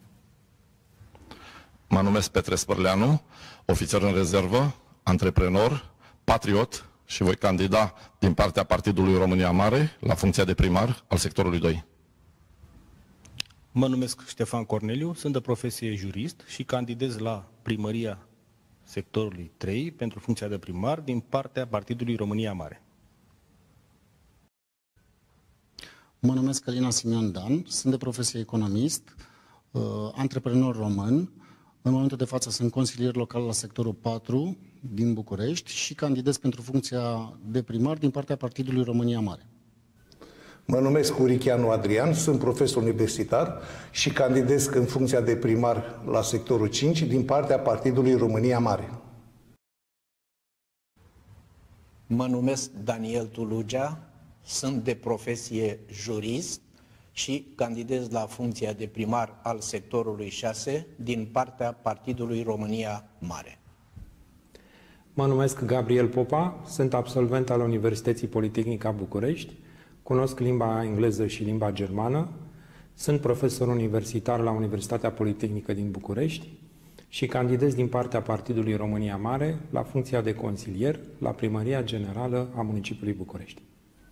Mă numesc Petre Spărleanu, ofițer în rezervă, antreprenor, patriot și voi candida din partea Partidului România Mare la funcția de primar al sectorului 2. Mă numesc Ștefan Corneliu, sunt de profesie jurist și candidez la primăria sectorului 3 pentru funcția de primar din partea Partidului România Mare. Mă numesc Călina Simion Dan, sunt de profesie economist, antreprenor român. În momentul de față sunt consilier local la sectorul 4 din București și candidez pentru funcția de primar din partea Partidului România Mare. Mă numesc Uricheanu Adrian, sunt profesor universitar și candidez în funcția de primar la sectorul 5 din partea Partidului România Mare. Mă numesc Daniel Tulugea, sunt de profesie jurist și candidez la funcția de primar al sectorului 6 din partea Partidului România Mare. Mă numesc Gabriel Popa, sunt absolvent al Universității Politehnica București, cunosc limba engleză și limba germană, sunt profesor universitar la Universitatea Politehnică din București și candidez din partea Partidului România Mare la funcția de consilier la Primăria Generală a Municipiului București.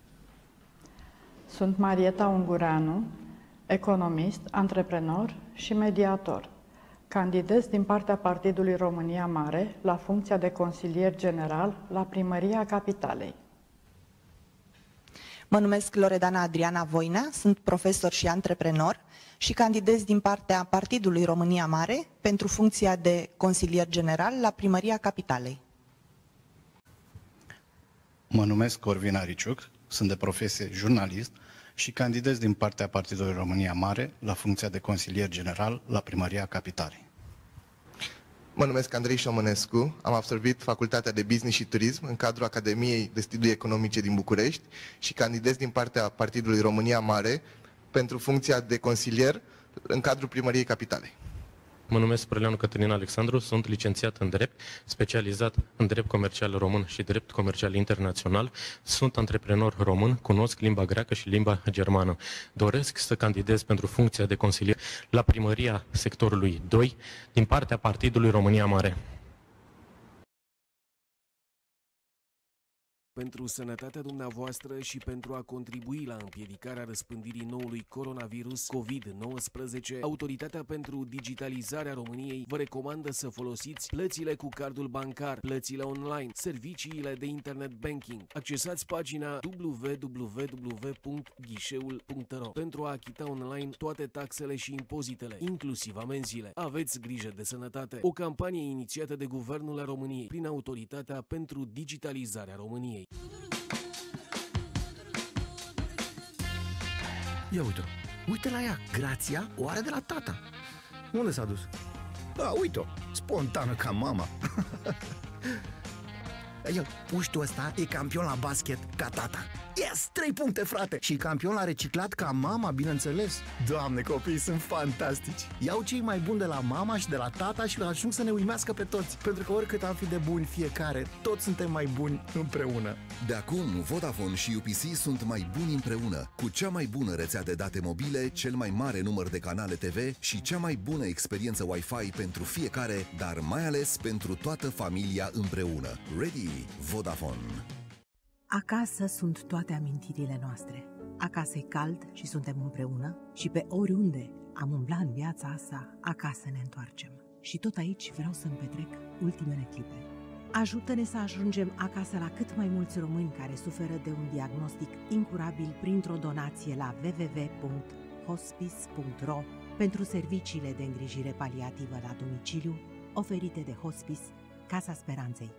Sunt Marieta Ungureanu, economist, antreprenor și mediator. Candidez din partea Partidului România Mare la funcția de consilier general la Primăria Capitalei. Mă numesc Loredana Adriana Voina, sunt profesor și antreprenor și candidez din partea Partidului România Mare pentru funcția de consilier general la Primăria Capitalei. Mă numesc Corvin Ariciuc, sunt de profesie jurnalist și candidez din partea Partidului România Mare la funcția de consilier general la Primăria Capitalei. Mă numesc Andrei Șomănescu, am absolvit Facultatea de Business și Turism în cadrul Academiei de Studii Economice din București și candidez din partea Partidului România Mare pentru funcția de consilier în cadrul Primăriei Capitalei. Mă numesc Preleanu Cătălin Alexandru, sunt licențiat în drept, specializat în drept comercial român și drept comercial internațional. Sunt antreprenor român, cunosc limba greacă și limba germană. Doresc să candidez pentru funcția de consilier la Primăria Sectorului 2 din partea Partidului România Mare. Pentru sănătatea dumneavoastră și pentru a contribui la împiedicarea răspândirii noului coronavirus COVID-19, Autoritatea pentru Digitalizarea României vă recomandă să folosiți plățile cu cardul bancar, plățile online, serviciile de internet banking. Accesați pagina www.ghișeul.ro pentru a achita online toate taxele și impozitele, inclusiv amenziile. Aveți grijă de sănătate. O campanie inițiată de Guvernul României prin Autoritatea pentru Digitalizarea României. Ia uite-o, uite la ea, Grația o are de la tata. Unde s-a dus? Da, uite-o, spontană ca mama. Ia, puștul ăsta e campion la basket ca tata. Yes, 3 puncte, frate! Și campion la reciclat ca mama, bineînțeles. Doamne, copiii sunt fantastici. Iau cei mai buni de la mama și de la tata și ajung să ne uimească pe toți. Pentru că oricât am fi de buni fiecare, toți suntem mai buni împreună. De acum, Vodafone și UPC sunt mai buni împreună, cu cea mai bună rețea de date mobile, cel mai mare număr de canale TV și cea mai bună experiență Wi-Fi pentru fiecare, dar mai ales pentru toată familia împreună. Ready? Vodafone. Acasă sunt toate amintirile noastre. Acasă e cald și suntem împreună și pe oriunde am umblat în viața asta, acasă ne întoarcem. Și tot aici vreau să-mi petrec ultimele clipe. Ajută-ne să ajungem acasă la cât mai mulți români care suferă de un diagnostic incurabil printr-o donație la www.hospice.ro pentru serviciile de îngrijire paliativă la domiciliu oferite de Hospice Casa Speranței.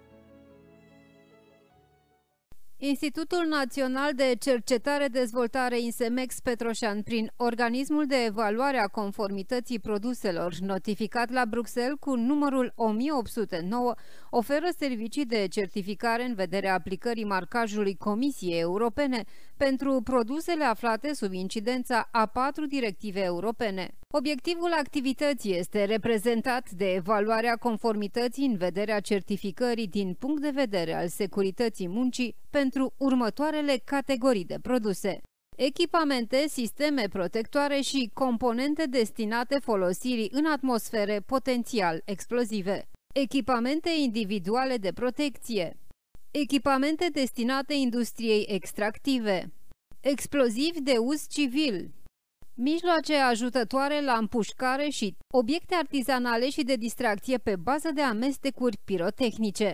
Institutul Național de Cercetare-Dezvoltare INSEMEX Petroșan, prin Organismul de Evaluare a Conformității Produselor, notificat la Bruxelles cu numărul 1809, oferă servicii de certificare în vederea aplicării marcajului Comisiei Europene pentru produsele aflate sub incidența a 4 directive europene. Obiectivul activității este reprezentat de evaluarea conformității în vederea certificării din punct de vedere al securității muncii pentru următoarele categorii de produse: echipamente, sisteme protectoare și componente destinate folosirii în atmosfere potențial explozive, echipamente individuale de protecție, echipamente destinate industriei extractive, explozivi de uz civil, mijloace ajutătoare la împușcare și obiecte artizanale și de distracție pe bază de amestecuri pirotehnice.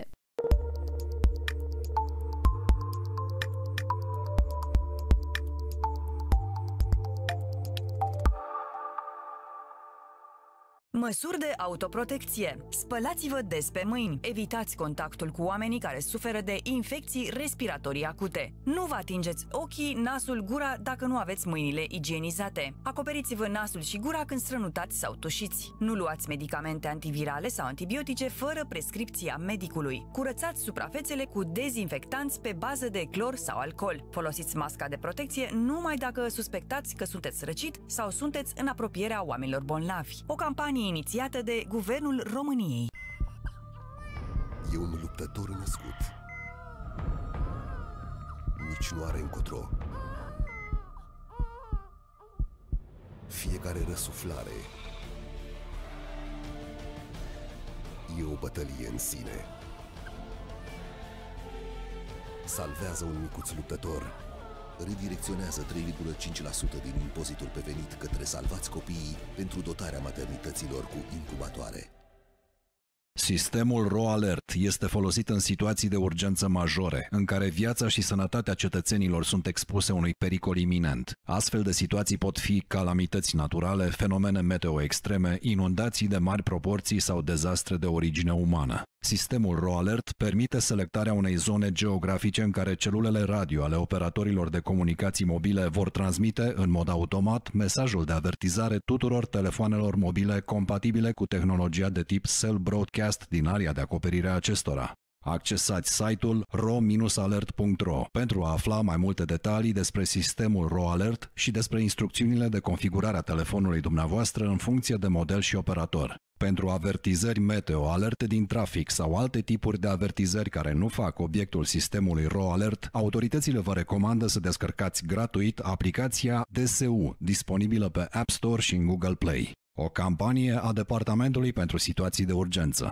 Măsuri de autoprotecție. Spălați-vă des pe mâini. Evitați contactul cu oamenii care suferă de infecții respiratorii acute. Nu vă atingeți ochii, nasul, gura dacă nu aveți mâinile igienizate. Acoperiți-vă nasul și gura când strănutați sau tușiți. Nu luați medicamente antivirale sau antibiotice fără prescripția medicului. Curățați suprafețele cu dezinfectanți pe bază de clor sau alcool. Folosiți masca de protecție numai dacă suspectați că sunteți răcit sau sunteți în apropierea oamenilor bolnavi. O campanie inițiată de Guvernul României. E un luptător născut. Nici nu are încotro. Fiecare răsuflare e o bătălie în sine. Salvează un micuț luptător. Redirecționează 3,5% din impozitul pe venit către Salvați Copiii pentru dotarea maternităților cu incubatoare. Sistemul RoAlert este folosit în situații de urgență majore, în care viața și sănătatea cetățenilor sunt expuse unui pericol iminent. Astfel de situații pot fi calamități naturale, fenomene meteo extreme, inundații de mari proporții sau dezastre de origine umană. Sistemul RoAlert permite selectarea unei zone geografice în care celulele radio ale operatorilor de comunicații mobile vor transmite în mod automat mesajul de avertizare tuturor telefoanelor mobile compatibile cu tehnologia de tip Cell Broadcast din area de acoperire a acestora. Accesați site-ul ro-alert.ro pentru a afla mai multe detalii despre sistemul RoAlert și despre instrucțiunile de configurare a telefonului dumneavoastră în funcție de model și operator. Pentru avertizări meteo, alerte din trafic sau alte tipuri de avertizări care nu fac obiectul sistemului RoAlert, autoritățile vă recomandă să descărcați gratuit aplicația DSU, disponibilă pe App Store și în Google Play. O campanie a Departamentului pentru Situații de Urgență.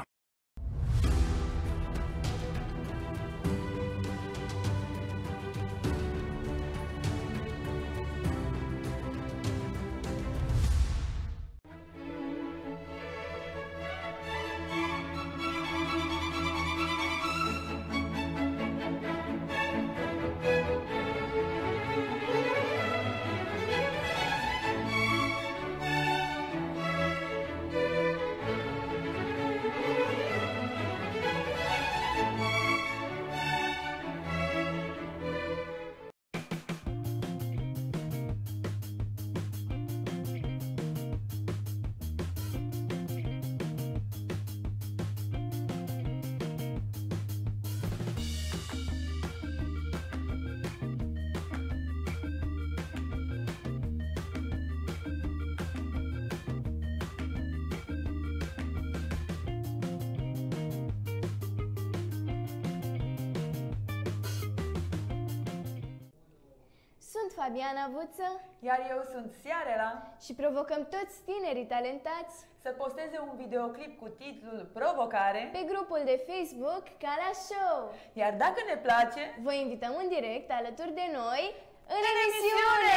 Sunt Fabiana Vuță. Iar eu sunt Siarela. Și provocăm toți tinerii talentați să posteze un videoclip cu titlul Provocare pe grupul de Facebook Cala Show. Iar dacă ne place, vă invităm în direct alături de noi în emisiune!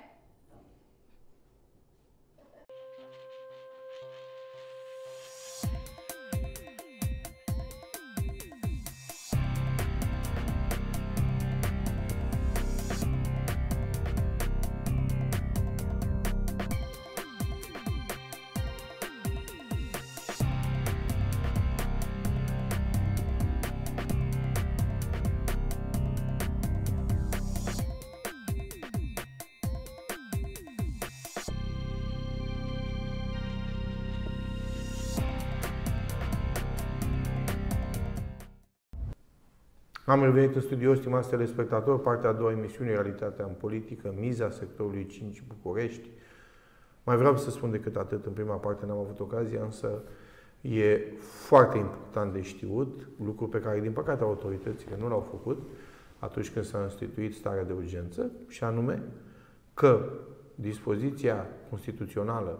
Am revenit în studio, stimați telespectatori, partea a doua emisiune, Realitatea în politică, miza sectorului 5 București. Mai vreau să spun decât atât, în prima parte n-am avut ocazia, însă e foarte important de știut, lucru pe care, din păcate, autoritățile nu l-au făcut atunci când s-a instituit starea de urgență, și anume că dispoziția constituțională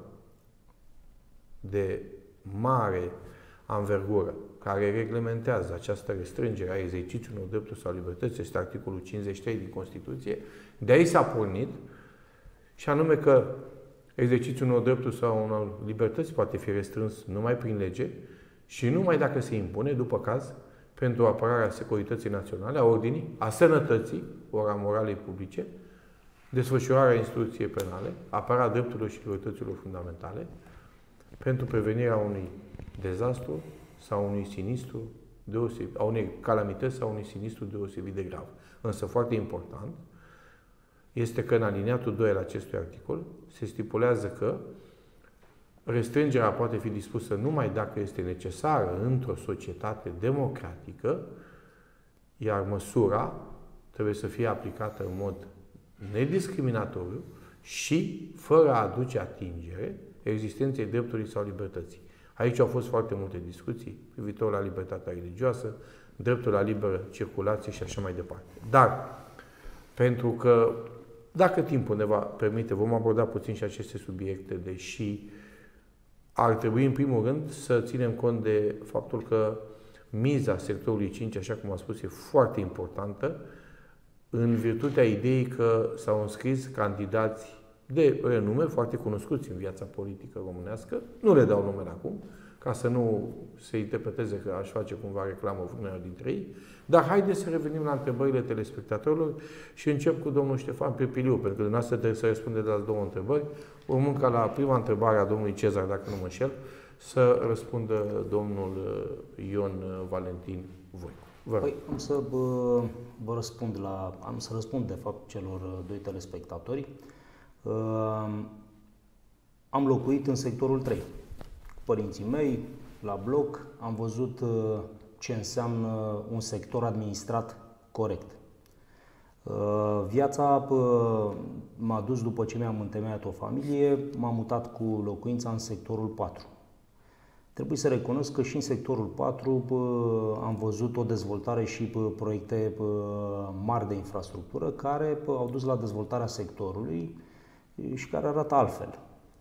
de mare anvergură care reglementează această restrângere a exercițiului unor drepturi sau libertăți, este articolul 53 din Constituție, de aici s-a pornit, și anume că exercițiul unor drepturi sau unor libertăți poate fi restrâns numai prin lege și numai dacă se impune, după caz, pentru apărarea securității naționale, a ordinii, a sănătății, ori a moralei publice, desfășurarea instrucției penale, apărarea drepturilor și libertăților fundamentale, pentru prevenirea unui dezastru sau unui sinistru deosebit, a unei calamități sau unui sinistru deosebit de grav. Însă foarte important este că în aliniatul 2 al acestui articol se stipulează că restrângerea poate fi dispusă numai dacă este necesară într-o societate democratică, iar măsura trebuie să fie aplicată în mod nediscriminatoriu și fără a aduce atingere existenței dreptului sau libertății. Aici au fost foarte multe discuții privitor la libertatea religioasă, dreptul la liberă circulație și așa mai departe. Dar, pentru că, dacă timpul ne va permite, vom aborda puțin și aceste subiecte, deși ar trebui, în primul rând, să ținem cont de faptul că miza sectorului 5, așa cum am spus, e foarte importantă, în virtutea ideii că s-au înscris candidați de renume, foarte cunoscuți în viața politică românească. Nu le dau numele acum, ca să nu se interpreteze că aș face cumva reclamă vreunul dintre ei. Dar haideți să revenim la întrebările telespectatorilor și încep cu domnul Ștefan Pepiliu, pentru că dumneavoastră trebuie să răspundeți la două întrebări. Urmând ca la prima întrebare a domnului Cezar, dacă nu mă înșel, să răspundă domnul Ion Valentin Voicu. Păi, am să răspund de fapt celor doi telespectatori. Am locuit în sectorul 3 cu părinții mei, la bloc, am văzut ce înseamnă un sector administrat corect. Viața m-a dus, după ce mi-am întemeiat o familie, m-am mutat cu locuința în sectorul 4. Trebuie să recunosc că și în sectorul 4 am văzut o dezvoltare și proiecte mari de infrastructură care au dus la dezvoltarea sectorului și care arată altfel.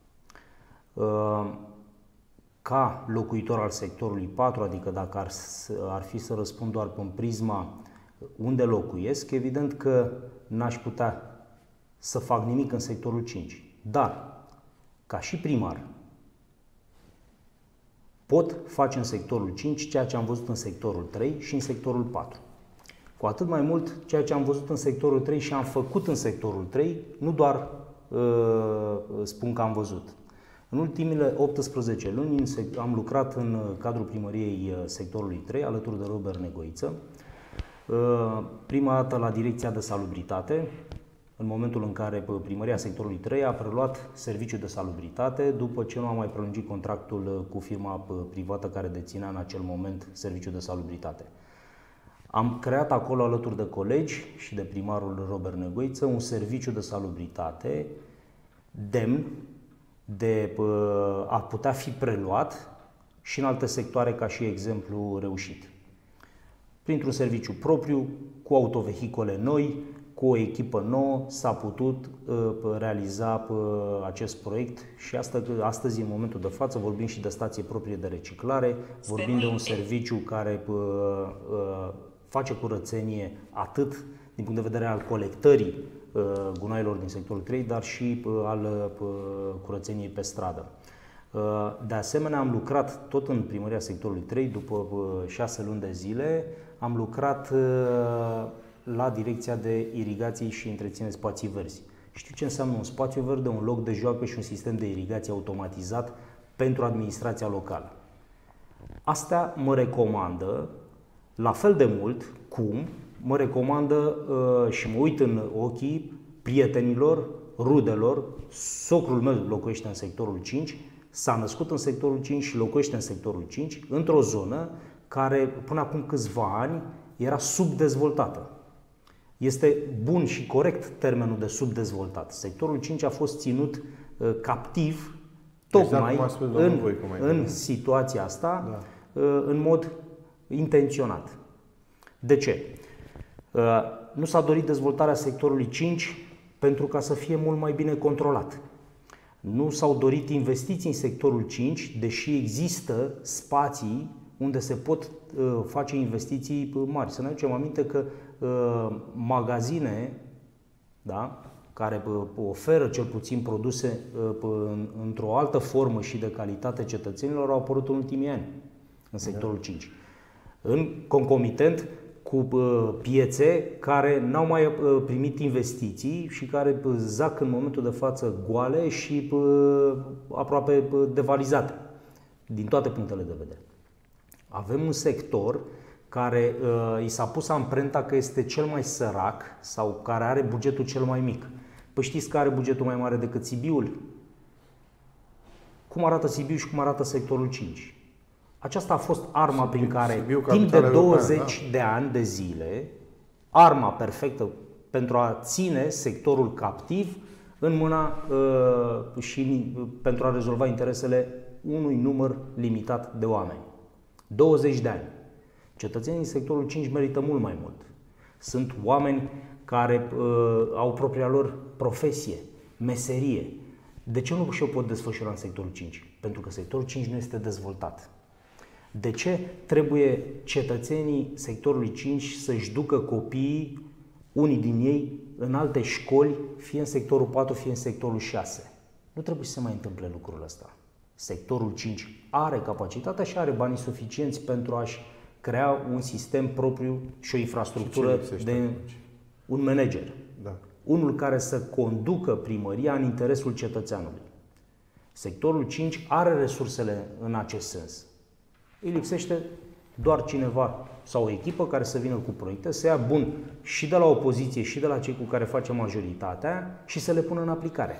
Ca locuitor al sectorului 4, adică dacă ar fi să răspund doar prin prisma unde locuiesc, evident că n-aș putea să fac nimic în sectorul 5. Dar, ca și primar, pot face în sectorul 5 ceea ce am văzut în sectorul 3 și în sectorul 4. Cu atât mai mult, ceea ce am văzut în sectorul 3 și am făcut în sectorul 3, nu doar spun că am văzut. În ultimile 18 luni am lucrat în cadrul primăriei sectorului 3, alături de Robert Negoiță. Prima dată la Direcția de Salubritate, în momentul în care primăria sectorului 3 a preluat serviciul de salubritate, după ce nu a mai prelungit contractul cu firma privată care deținea în acel moment serviciul de salubritate. Am creat acolo, alături de colegi și de primarul Robert Negoiță, un serviciu de salubritate demn de a putea fi preluat și în alte sectoare ca și exemplu reușit. Printr-un serviciu propriu, cu autovehicole noi, cu o echipă nouă, s-a putut realiza acest proiect și astăzi, în momentul de față, vorbim și de stație proprie de reciclare, vorbim de un serviciu care face curățenie atât din punct de vedere al colectării gunoaielor din sectorul 3, dar și al curățeniei pe stradă. De asemenea, am lucrat tot în primăria sectorului 3, după 6 luni de zile, am lucrat la Direcția de Irigații și Întreținere Spații Verzi. Știu ce înseamnă un spațiu verde, un loc de joacă și un sistem de irigație automatizat pentru administrația locală. Astea mă recomandă, la fel de mult cum mă recomandă și mă uit în ochii prietenilor, rudelor. Socrul meu locuiește în sectorul 5, s-a născut în sectorul 5 și locuiește în sectorul 5, într-o zonă care până acum câțiva ani era subdezvoltată. Este bun și corect termenul de subdezvoltat. Sectorul 5 a fost ținut captiv tocmai în situația asta, în mod intenționat. De ce? Nu s-a dorit dezvoltarea sectorului 5 pentru ca să fie mult mai bine controlat. Nu s-au dorit investiții în sectorul 5, deși există spații unde se pot face investiții mari. Să ne aducem aminte că magazine, da, care oferă cel puțin produse într-o altă formă și de calitate cetățenilor au apărut în ultimii ani în sectorul 5. În concomitent cu piețe care n-au mai primit investiții și care zac în momentul de față goale și aproape devalizate. din toate punctele de vedere. Avem un sector care i s-a pus amprenta că este cel mai sărac sau care are bugetul cel mai mic. Păi știți că are bugetul mai mare decât Sibiul? Cum arată Sibiu și cum arată sectorul 5? Aceasta a fost arma prin care, timp de 20 de ani de zile, arma perfectă pentru a ține sectorul captiv în mâna și pentru a rezolva interesele unui număr limitat de oameni. 20 de ani. Cetățenii din sectorul 5 merită mult mai mult. Sunt oameni care au propria lor profesie, meserie. De ce nu și-o pot desfășura în sectorul 5? Pentru că sectorul 5 nu este dezvoltat. De ce trebuie cetățenii sectorului 5 să-și ducă copiii, unii din ei, în alte școli, fie în sectorul 4, fie în sectorul 6? Nu trebuie să se mai întâmple lucrul ăsta. Sectorul 5 are capacitatea și are banii suficienți pentru a-și crea un sistem propriu și o infrastructură de un manager. Da. Unul care să conducă primăria în interesul cetățeanului. Sectorul 5 are resursele în acest sens. Îi lipsește doar cineva sau o echipă care să vină cu proiecte, să ia bun și de la opoziție și de la cei cu care face majoritatea și să le pună în aplicare.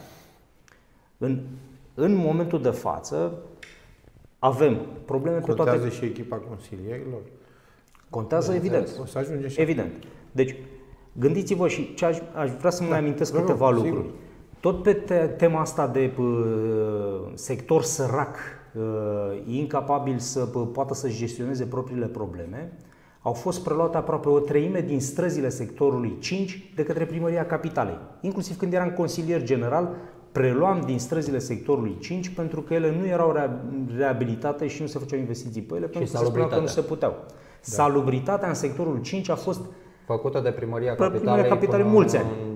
În momentul de față avem probleme pe toate... Contează și echipa consilierilor? Contează, evident. O să ajungem și evident. Deci, gândiți-vă și ce aș vrea să mă mai amintesc câteva lucruri. Tot pe tema asta de sector sărac, incapabil să poată să-și gestioneze propriile probleme, au fost preluate aproape o treime din străzile sectorului 5 de către Primăria Capitalei. Inclusiv când eram consilier general, preluam din străzile sectorului 5 pentru că ele nu erau reabilitate și nu se făceau investiții pe ele, pentru că se spunea că nu se puteau. Da. Salubritatea în sectorul 5 a fost făcută de Primăria Capitalei mulți ani. În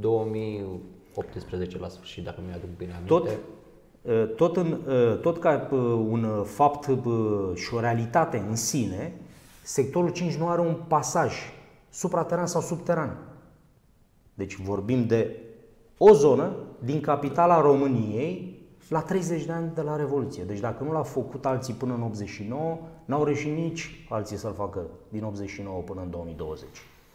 2018 la sfârșit, dacă mi-aduc bine aminte. Tot ca un fapt și o realitate în sine, sectorul 5 nu are un pasaj suprateran sau subteran. Deci vorbim de o zonă din capitala României la 30 de ani de la Revoluție. Deci dacă nu l-a făcut alții până în 89, n-au reușit nici alții să-l facă din 89 până în 2020.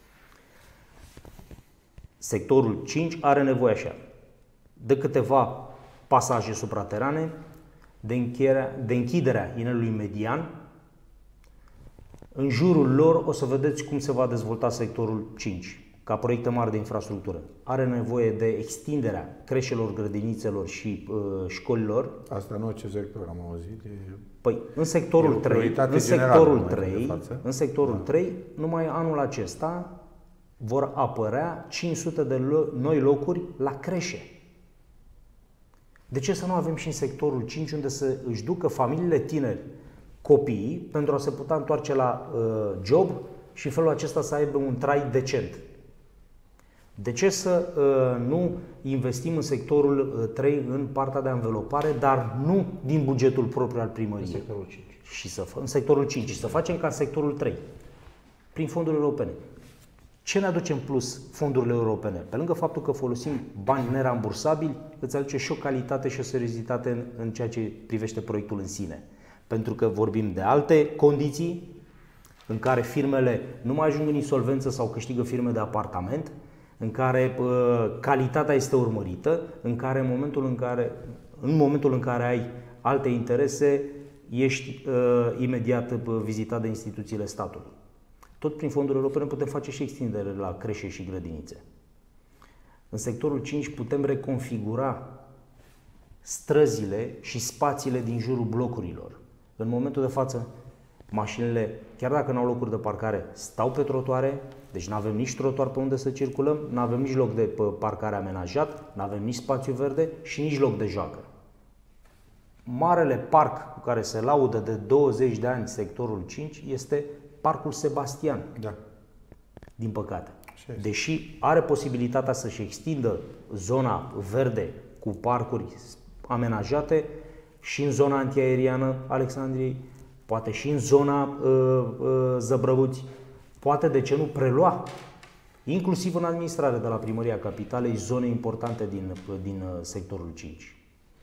Sectorul 5 are nevoie așa de câteva pasaje supraterane, de închiderea inelului median. În jurul lor o să vedeți cum se va dezvolta sectorul 5 ca proiecte mari de infrastructură. Are nevoie de extinderea creșelor, grădinițelor și școlilor. Asta nu ce sector am auzit. Păi, în sectorul 3, numai anul acesta vor apărea 500 de noi locuri la creșe. De ce să nu avem și în sectorul 5 unde să își ducă familiile tineri copiii pentru a se putea întoarce la job și în felul acesta să aibă un trai decent? De ce să nu investim în sectorul 3 în partea de anvelopare, dar nu din bugetul propriu al primăriei? În sectorul 5. În sectorul 5 și să facem ca în sectorul 3, prin fonduri europene. Ce ne aduce în plus fondurile europene? Pe lângă faptul că folosim bani nerambursabili, îți aduce și o calitate și o seriozitate în ceea ce privește proiectul în sine. Pentru că vorbim de alte condiții în care firmele nu mai ajung în insolvență sau câștigă firme de apartament, în care calitatea este urmărită, în care în momentul în care ai alte interese, ești imediat vizitat de instituțiile statului. Tot prin fonduri europene putem face și extindere la creșe și grădinițe. În sectorul 5 putem reconfigura străzile și spațiile din jurul blocurilor. În momentul de față, mașinile, chiar dacă nu au locuri de parcare, stau pe trotuare, deci nu avem nici trotuar pe unde să circulăm, nu avem nici loc de parcare amenajat, nu avem nici spațiu verde și nici loc de joacă. Marele parc cu care se laudă de 20 de ani sectorul 5 este Parcul Sebastian. Da. Din păcate. Deși are posibilitatea să-și extindă zona verde cu parcuri amenajate și în zona antiaeriană Alexandriei, poate și în zona Zăbrăuți, poate de ce nu prelua, inclusiv în administrare de la Primăria Capitalei, zone importante din sectorul 5.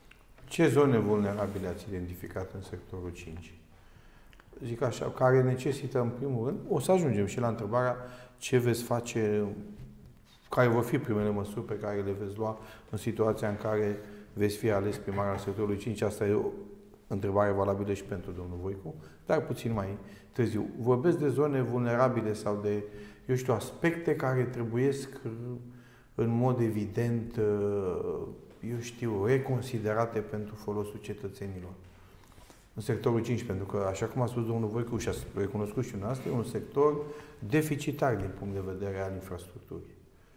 Ce zone vulnerabile ați identificat în sectorul 5? Zic așa, care necesită, în primul rând, o să ajungem și la întrebarea ce veți face, care vor fi primele măsuri pe care le veți lua în situația în care veți fi ales primar al sectorului 5. Asta e o întrebare valabilă și pentru domnul Voicu, dar puțin mai târziu. Vorbesc de zone vulnerabile sau de, eu știu, aspecte care trebuiesc în mod evident, eu știu, reconsiderate pentru folosul cetățenilor. În sectorul 5, pentru că, așa cum a spus domnul Voicu și a recunoscut și dumneavoastră, e un sector deficitar din punct de vedere al infrastructurii.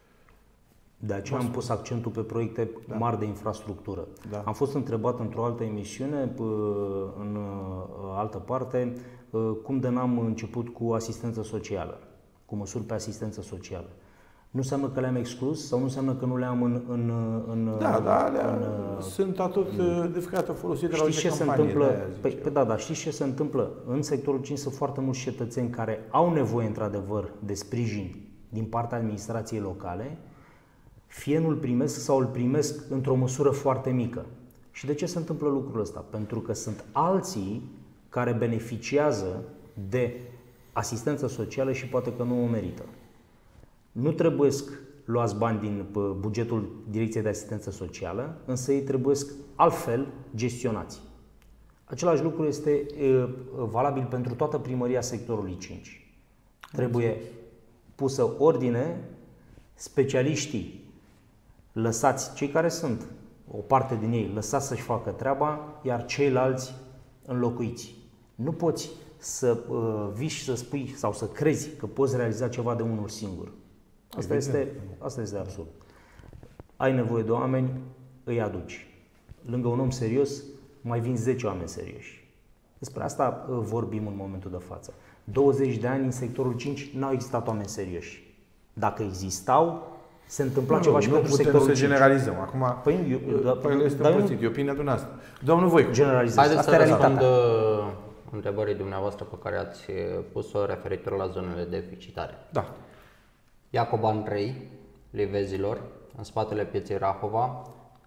De aceea am pus accentul pe proiecte mari de infrastructură. Da. Am fost întrebat într-o altă emisiune, în altă parte, cum de n-am început cu asistență socială, cu măsuri pe asistență socială. Nu înseamnă că le-am exclus sau nu înseamnă că nu le-am în sunt atot de fiecare dată folosite la ce se întâmplă? Știți ce se întâmplă? În sectorul 5 sunt foarte mulți cetățeni care au nevoie într-adevăr de sprijin din partea administrației locale, fie nu îl primesc sau îl primesc într-o măsură foarte mică. Și de ce se întâmplă lucrul ăsta? Pentru că sunt alții care beneficiază de asistență socială și poate că nu o merită. Nu trebuie luați bani din bugetul Direcției de Asistență Socială, însă ei trebuie altfel gestionați. Același lucru este valabil pentru toată primăria sectorului 5. Trebuie pusă ordine, specialiștii lăsați, cei care sunt, o parte din ei, lăsați să-și facă treaba, iar ceilalți înlocuiți. Nu poți să vii și să spui sau să crezi că poți realiza ceva de unul singur. Asta este absurd. Ai nevoie de oameni, îi aduci. Lângă un om serios, mai vin 10 oameni serioși. Despre asta vorbim în momentul de față. 20 de ani în sectorul 5 n-au existat oameni serioși. Dacă existau, se întâmpla ceva și pentru sectorul 5. Nu putem să generalizăm. Acum, părerile este împărțit, e opinia dumneavoastră. Domnul Voicu, haideți să răspund întrebării dumneavoastră pe care ați pus-o referitor la zonele deficitare. Da. Iacoban 3, Livezilor, în spatele pieței Rahova,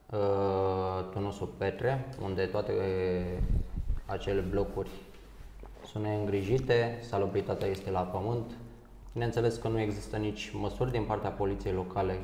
Tunusul Petre, unde toate acele blocuri sunt neîngrijite, salubritatea este la pământ. Bineînțeles că nu există nici măsuri din partea poliției locale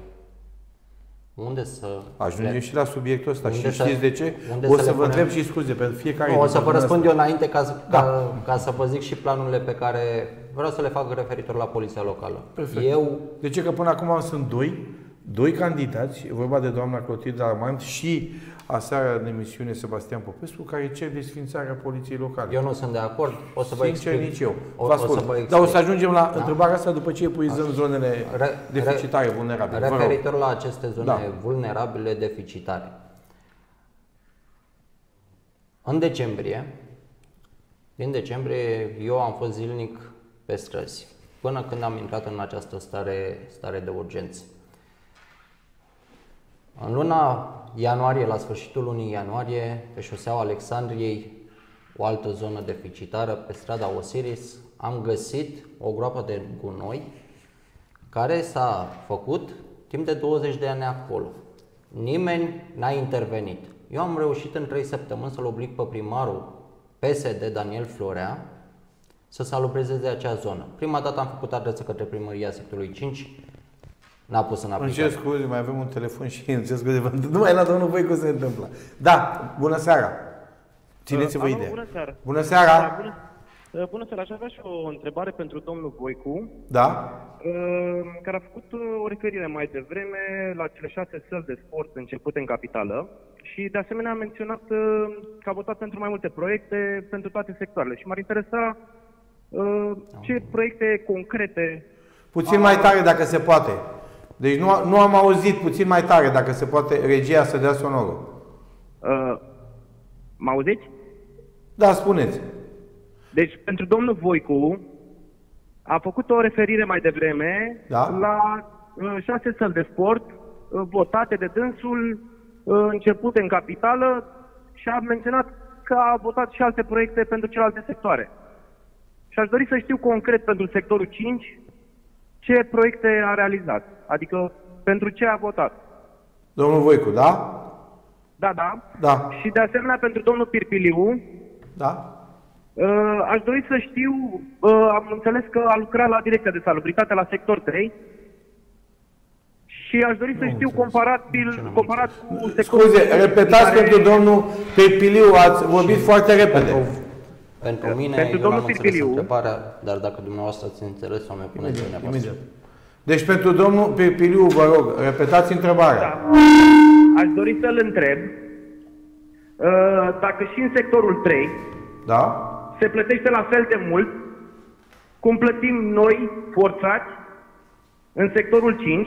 unde să... Ajungem și la subiectul ăsta și știți de ce? O să vă întreb și scuze pentru fiecare... O să vă răspund eu înainte ca să vă zic și planurile pe care vreau să le fac referitor la poliția locală. Perfect. De ce? Că până acum sunt doi candidați, e vorba de doamna Clotilde Armand și aseară în emisiune Sebastian Popescu, care cer desfințarea poliției locale. Eu nu sunt de acord, o să vă explic. Nici eu. Dar o să ajungem la întrebarea asta după ce epuizăm zonele deficitare, vulnerabile. Referitor la aceste zone vulnerabile, deficitare. Din decembrie, eu am fost zilnic pe străzi, până când am intrat în această stare de urgență. În luna ianuarie, la sfârșitul lunii ianuarie, pe șoseaua Alexandriei, o altă zonă deficitară, pe strada Osiris, am găsit o groapă de gunoi care s-a făcut timp de 20 de ani acolo. Nimeni n-a intervenit. Eu am reușit în 3 săptămâni să-l oblig pe primarul PSD, Daniel Florea, să salubreze acea zonă. Prima dată am făcut adresă către primăria sectorului 5, n-a pus în aplicare. Îmi cer scuze, mai avem un telefon și îmi cer scuze, numai la domnul Voicu se întâmplă. Da, bună seara! Țineți-vă ideea. Bună seara! Bună seara! Bună seara, aș avea și o întrebare pentru domnul Voicu. Da? Care a făcut o referire mai devreme la cele 6 săli de sport începute în capitală și de asemenea a menționat că a votat pentru mai multe proiecte, pentru toate sectoarele și m-ar interesa ce proiecte concrete... Puțin mai tare dacă se poate. Deci nu am auzit, puțin mai tare dacă se poate, regia să dea sonorul. Mă auziți? Da, spuneți. Deci pentru domnul Voicu a făcut o referire mai devreme la 6 săli de sport votate de dânsul, începute în capitală și a menționat că a votat și alte proiecte pentru celelalte sectoare. Și aș dori să știu concret pentru sectorul 5 ce proiecte a realizat, adică pentru ce a votat. Domnul Voicu, da? Da. Și de asemenea pentru domnul Pirpiliu. Da. Aș dori să știu, am înțeles că a lucrat la Direcția de Salubritate la sector 3 și aș dori să știu comparat cu sectorul... Scuze, repetați pentru domnul Pirpiliu, ați vorbit foarte repede. Pentru mine, pentru eu domnul am înțeles întrebarea, dar dacă dumneavoastră ați înțeles, o mai puneți dumneavoastră. Deci pentru domnul Pirpiliu, vă rog, repetați întrebarea. Da. Aș dori să-l întreb dacă și în sectorul 3 se plătește la fel de mult cum plătim noi, forțați, în sectorul 5,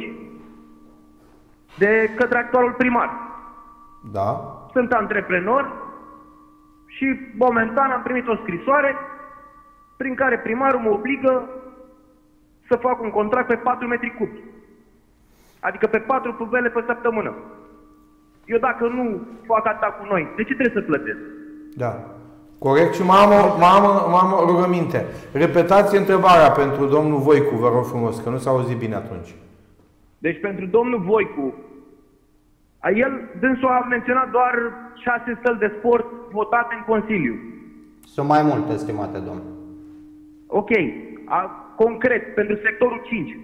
de către actualul primar. Da. Sunt antreprenor și momentan am primit o scrisoare prin care primarul mă obligă să fac un contract pe 4 metri cubi. Adică pe 4 pubele pe săptămână. Eu dacă nu fac atâta cu noi, de ce trebuie să plătesc? Da. Corect și m-am rugăminte. Repetați întrebarea pentru domnul Voicu, vă rog frumos, că nu s-a auzit bine atunci. Deci pentru domnul Voicu, dânsul a menționat doar 6 săli de sport votate în Consiliu. Sunt mai multe, estimate domn. Ok. Concret, pentru sectorul 5,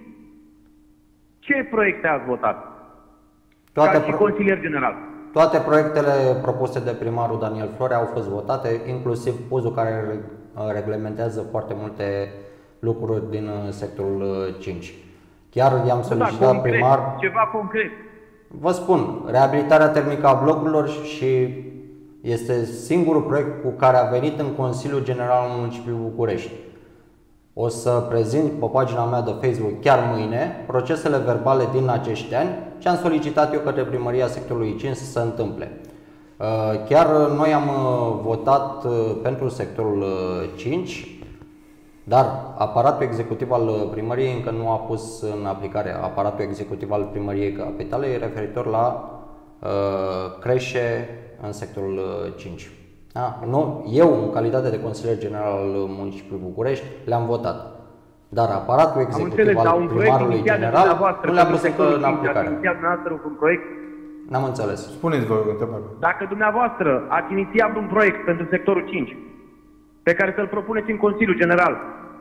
ce proiecte ați votat? Ca și consilier general. Toate proiectele propuse de primarul Daniel Florea au fost votate, inclusiv PUZ-ul care reglementează foarte multe lucruri din sectorul 5. Chiar i-am solicitat primar... Ceva concret. Vă spun, reabilitarea termică a blocurilor și este singurul proiect cu care a venit în Consiliul General al Municipiului București. O să prezint pe pagina mea de Facebook chiar mâine procesele verbale din acești ani ce am solicitat eu către primăria sectorului 5 să se întâmple. Chiar noi am votat pentru sectorul 5, dar aparatul executiv al primăriei încă nu a pus în aplicare aparatul executiv al primăriei Capitalei referitor la creșe în sectorul 5. Eu, în calitate de consilier general al municipiului București, le-am votat. Dar aparatul executiv al primarului general nu le-a pus încă în aplicare. N-am înțeles. Spuneți, vă rog, întrebare. Dacă dumneavoastră ați inițiat un proiect pentru sectorul 5, pe care să-l propuneți în Consiliul General.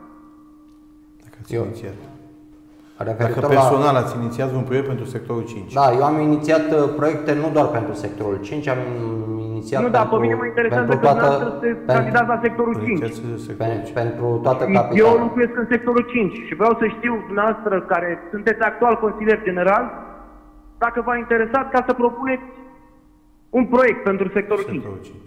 Dacă ați inițiat. Dacă personal ați inițiat un proiect pentru sectorul 5. Da, eu am inițiat proiecte nu doar pentru sectorul 5, am inițiat nu, dar pe mine mă interesează că dumneavoastră sunteți candidați la sectorul 5. Pentru toată capitala. Eu locuiesc în sectorul 5 și vreau să știu dumneavoastră, care sunteți actual consilier general, dacă v-a interesat ca să propuneți un proiect pentru sectorul 5.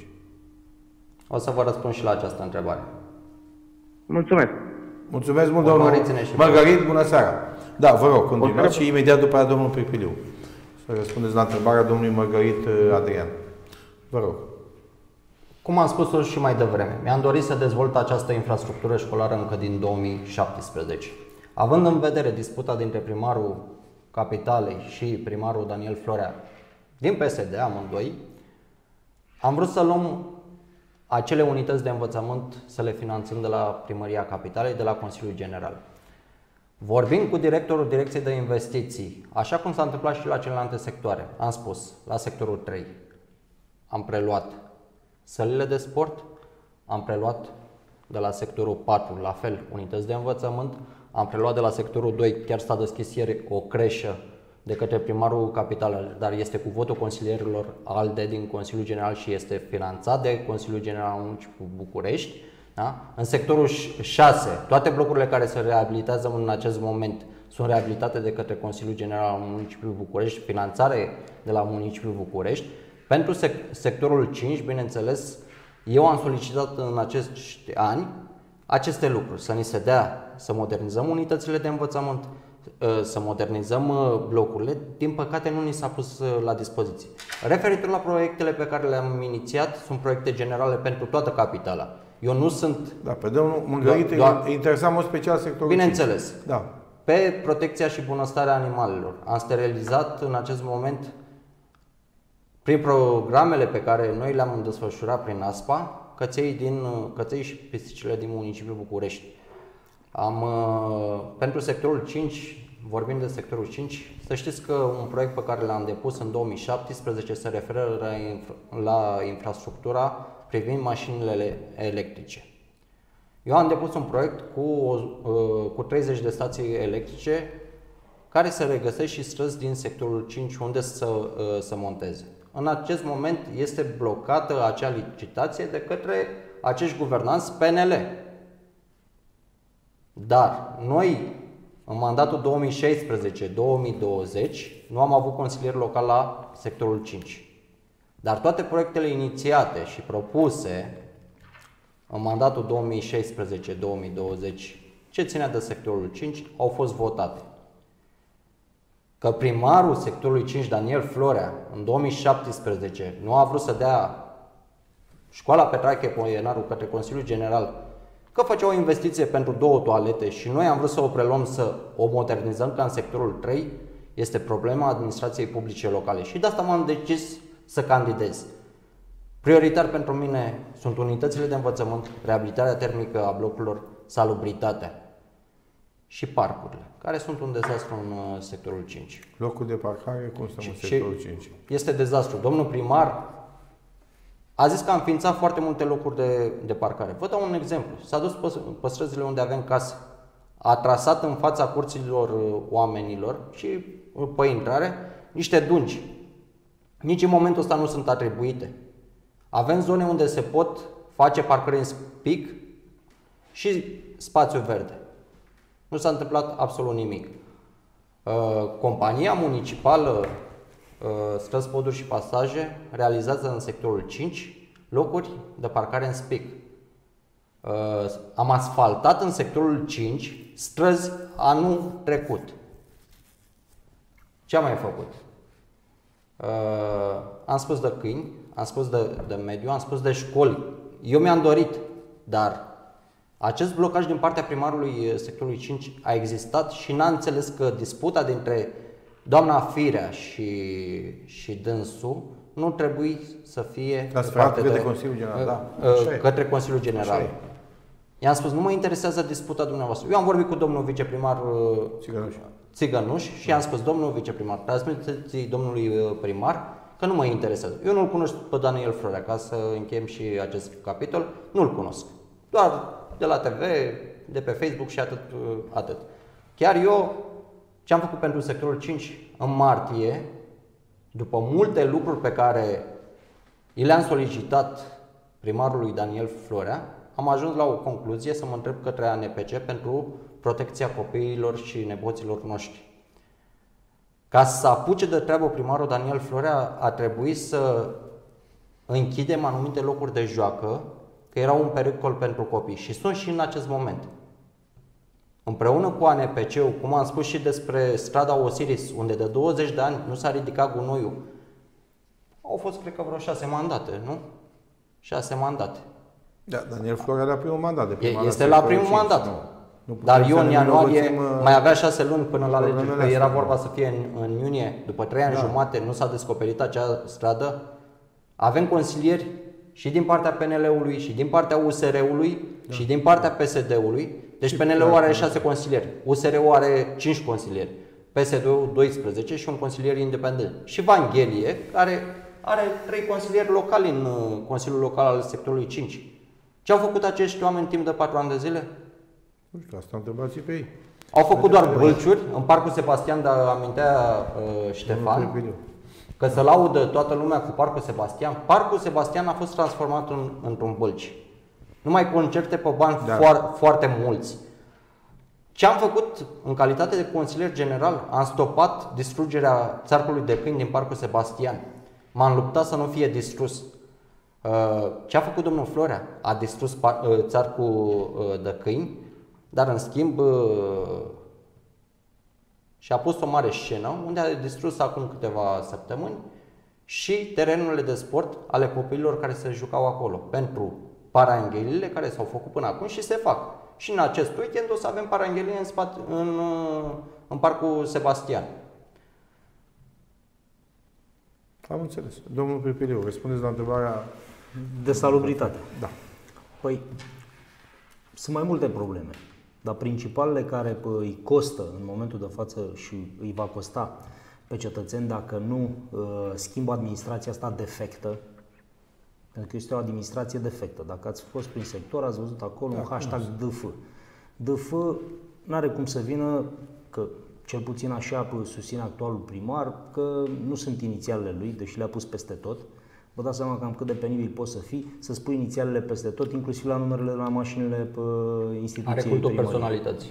O să vă răspund și la această întrebare. Mulțumesc. Mulțumesc mult, domnul Mărgărit, bună seara. Da, vă rog, continuați și imediat după aia domnul Pirpiliu. Să răspundeți la întrebarea domnului Mărgărit Adrian. Vă rog. Cum am spus și mai devreme, mi-am dorit să dezvolt această infrastructură școlară încă din 2017. Având în vedere disputa dintre primarul Capitalei și primarul Daniel Florea din PSD, amândoi, am vrut să luăm acele unități de învățământ să le finanțăm de la Primăria Capitalei, de la Consiliul General. Vorbind cu directorul Direcției de Investiții, așa cum s-a întâmplat și la celelalte sectoare, am spus, la sectorul 3, am preluat sălile de sport, am preluat de la sectorul 4, la fel, unități de învățământ, am preluat de la sectorul 2, chiar s-a deschis ieri o creșă de către primarul Capitalei, dar este cu votul consilierilor ALDE din Consiliul General și este finanțat de Consiliul General al Municipiului București. Da? În sectorul 6, toate blocurile care se reabilitează în acest moment sunt reabilitate de către Consiliul General al Municipiului București, finanțare de la Municipiul București. Pentru sectorul 5, bineînțeles, eu am solicitat în acești ani aceste lucruri, să ni se dea să modernizăm unitățile de învățământ, să modernizăm blocurile. Din păcate nu ni s-a pus la dispoziție. Referitor la proiectele pe care le-am inițiat, sunt proiecte generale pentru toată capitala. Eu nu sunt... Da, pe domnul Mărgărit interesa în mod special sectorul. Bineînțeles. Da. Pe protecția și bunăstarea animalelor. Am sterilizat în acest moment, prin programele pe care noi le-am desfășurat prin ASPA, căței și pisicile din municipiul București. Pentru sectorul 5, vorbim de sectorul 5, să știți că un proiect pe care l-am depus în 2017 se referă la infrastructura privind mașinile electrice. Eu am depus un proiect cu 30 de stații electrice care se regăsesc și străzi din sectorul 5 unde să monteze. În acest moment este blocată acea licitație de către acești guvernanți PNL. Dar noi, în mandatul 2016-2020, nu am avut consilier local la sectorul 5. Dar toate proiectele inițiate și propuse în mandatul 2016-2020, ce ținea de sectorul 5, au fost votate. Că primarul sectorului 5, Daniel Florea, în 2017, nu a vrut să dea școala Petrache Poienaru către Consiliul General, că făcea o investiție pentru 2 toalete și noi am vrut să o preluăm, să o modernizăm ca în sectorul 3, este problema administrației publice locale. Și de asta m-am decis să candidez. Prioritar pentru mine sunt unitățile de învățământ, reabilitarea termică a blocurilor, salubritatea și parcurile, care sunt un dezastru în sectorul 5. Locul de parcare, cum stăm în sectorul 5? Este dezastru. Domnul primar a zis că a înființat foarte multe locuri de parcare. Vă dau un exemplu. S-a dus pe străzile unde avem case. A trasat în fața curților oamenilor și pe intrare niște dungi. Nici în momentul ăsta nu sunt atribuite. Avem zone unde se pot face parcări în spic și spațiu verde. Nu s-a întâmplat absolut nimic. Compania municipală Străzi, Poduri și Pasaje realizează în sectorul 5 locuri de parcare în spic. Am asfaltat în sectorul 5 străzi anul trecut. Ce am mai făcut? Am spus de câini, am spus de mediu, am spus de școli. Eu mi-am dorit, dar acest blocaj din partea primarului sectorului 5 a existat și n-a înțeles că disputa dintre doamna Firea și dânsul nu trebuie să fie către Consiliul General, către Consiliul General. I-am spus, nu mă interesează disputa dumneavoastră. Eu am vorbit cu domnul viceprimar Țigănuș și i-am spus, domnul viceprimar, transmiteți domnului primar că nu mă interesează. Eu nu-l cunosc pe Daniel Florea, ca să încheiem și acest capitol, nu-l cunosc. Doar de la TV, de pe Facebook și atât. Chiar eu, ce am făcut pentru sectorul 5 în martie, după multe lucruri pe care i le-am solicitat primarului Daniel Florea, am ajuns la o concluzie să mă întreb către ANPC pentru protecția copiilor și nepoților noștri. Ca să apuce de treabă primarul Daniel Florea, a trebuit să închidem anumite locuri de joacă, că era un pericol pentru copii și sunt și în acest moment. Împreună cu ANPC-ul, cum am spus și despre strada Osiris, unde de 20 de ani nu s-a ridicat gunoiul, au fost, cred că, vreo 6 mandate, nu? 6 mandate. Da, Daniel Florea la primul mandat de primar. Este la primul mandat. Dar eu în ianuarie mai avea 6 luni până la alegeri, că era vorba să fie în iunie, după 3 ani jumate, nu s-a descoperit acea stradă. Avem consilieri și din partea PNL-ului, și din partea USR-ului, și din partea PSD-ului. Deci PNL-ul are 6 consilieri, USR-ul are 5 consilieri, PSD-ul 12 și un consilier independent. Și Vanghelie, care are 3 consilieri locali în Consiliul Local al sectorului 5. Ce au făcut acești oameni timp de 4 ani de zile? Nu știu, asta întrebați pe ei. Au făcut doar bălciuri în Parcul Sebastian, dar amintea Ștefan, că se laudă toată lumea cu Parcul Sebastian. Parcul Sebastian a fost transformat într-un bălci. Numai concerte pe bani foarte mulți. Ce am făcut în calitate de consilier general? Am stopat distrugerea țarcului de câini din Parcul Sebastian. M-am luptat să nu fie distrus. Ce a făcut domnul Florea? A distrus țarcul de câini, dar în schimb și-a pus o mare scenă unde a distrus acum câteva săptămâni și terenurile de sport ale copiilor care se jucau acolo pentru parangheliile care s-au făcut până acum și se fac. Și în acest weekend o să avem paranghelie în Parcul Sebastian. Am înțeles. Domnul Pepiliu, răspundeți la întrebarea de salubritate. Da. Păi, sunt mai multe probleme. Dar principalele care îi costă în momentul de față și îi va costa pe cetățeni dacă nu schimbă administrația asta defectă, pentru că este o administrație defectă. Dacă ați fost prin sector, ați văzut acolo un hashtag DF. DF n-are cum să vină, că cel puțin așa susține actualul primar, că nu sunt inițialele lui, deși le-a pus peste tot. Vă dați seama cam cât de penibil poți să fii, să spui inițialele peste tot, inclusiv la numerele la mașinile instituției Are cultul primării. personalității.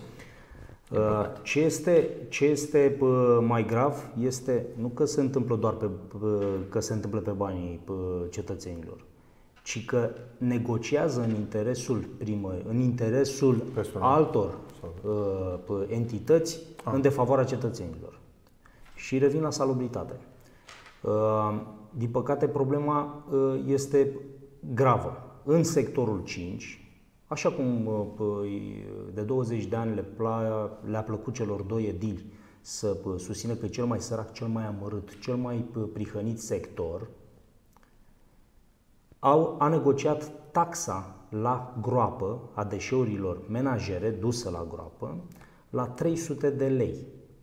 Ce este mai grav este nu că se întâmplă doar că se întâmplă pe banii cetățenilor, ci că negociază în interesul primării, în interesul altor entități în defavoarea cetățenilor. Și revin la salubritate. Din păcate, problema este gravă. În sectorul 5, așa cum de 20 de ani le-a plăcut celor doi edili să susțină că e cel mai sărac, cel mai amărât, cel mai prihănit sector, a negociat taxa la groapă a deșeurilor menajere dusă la groapă la 300 de lei.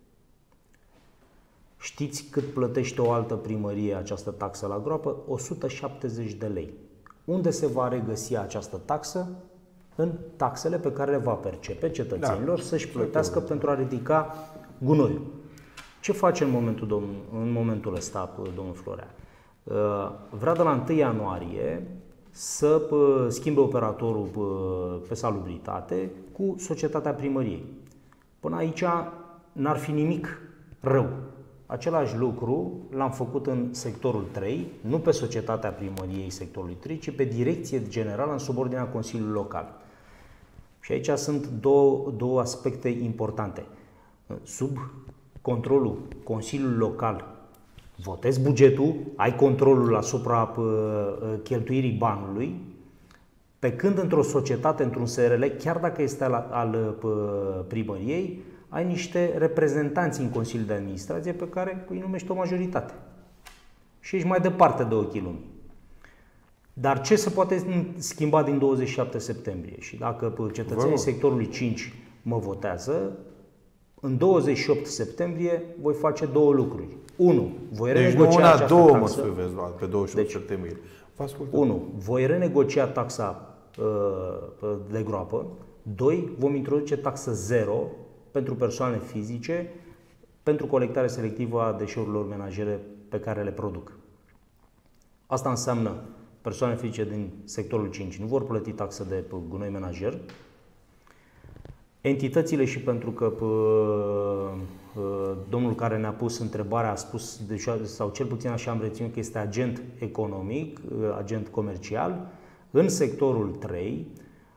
Știți cât plătește o altă primărie această taxă la groapă? 170 de lei. Unde se va regăsi această taxă? În taxele pe care le va percepe cetățenilor să-și plătească pentru a ridica gunoiul. Ce face în momentul ăsta, domnul Florea? Vrea de la 1 ianuarie să schimbe operatorul pe salubritate cu societatea primăriei. Până aici n-ar fi nimic rău. Același lucru l-am făcut în sectorul 3, nu pe societatea primăriei sectorului 3, ci pe direcție generală în subordinea Consiliului Local. Și aici sunt două aspecte importante. Sub controlul Consiliului Local votezi bugetul, ai controlul asupra cheltuirii banului, pe când într-o societate, într-un SRL, chiar dacă este al primăriei, ai niște reprezentanți în Consiliul de Administrație pe care îi numești o majoritate. Și ești mai departe de ochii lumii. Dar ce se poate schimba din 27 septembrie? Și dacă cetățenii sectorului 5 mă votează, în 28 septembrie voi face două lucruri. 1. Voi renegocia această taxă. Măsuri veți lua pe 28 septembrie. 1. Voi renegocia taxa de groapă. 2. Vom introduce taxă zero pentru persoane fizice pentru colectare selectivă a deșeurilor menajere pe care le produc. Asta înseamnă persoane fizice din sectorul 5 nu vor plăti taxă de gunoi menajer. Entitățile, și pentru că domnul care ne-a pus întrebarea a spus, sau cel puțin așa am reținut, că este agent economic, agent comercial, în sectorul 3,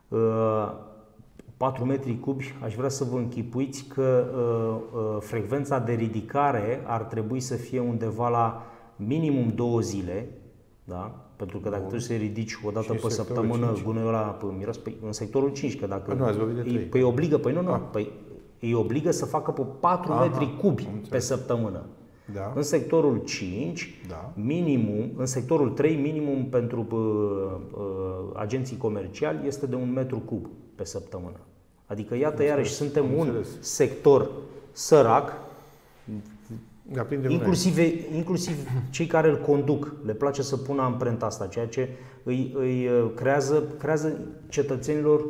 4 metri cubi, aș vrea să vă închipuiți că frecvența de ridicare ar trebui să fie undeva la minimum 2 zile, da? Pentru că dacă trebuie să-i ridici o dată pe săptămână gunoiul ăla miros, în sectorul 5, că dacă îi obligă, îi obligă să facă pe 4 metri cubi pe săptămână. Da. În sectorul 5, minimum, în sectorul 3, minimum pentru agenții comerciali este de 1 metru cub pe săptămână. Adică, iată, iarăși, suntem un sector sărac, inclusiv cei care îl conduc, le place să pună amprenta asta, ceea ce îi creează cetățenilor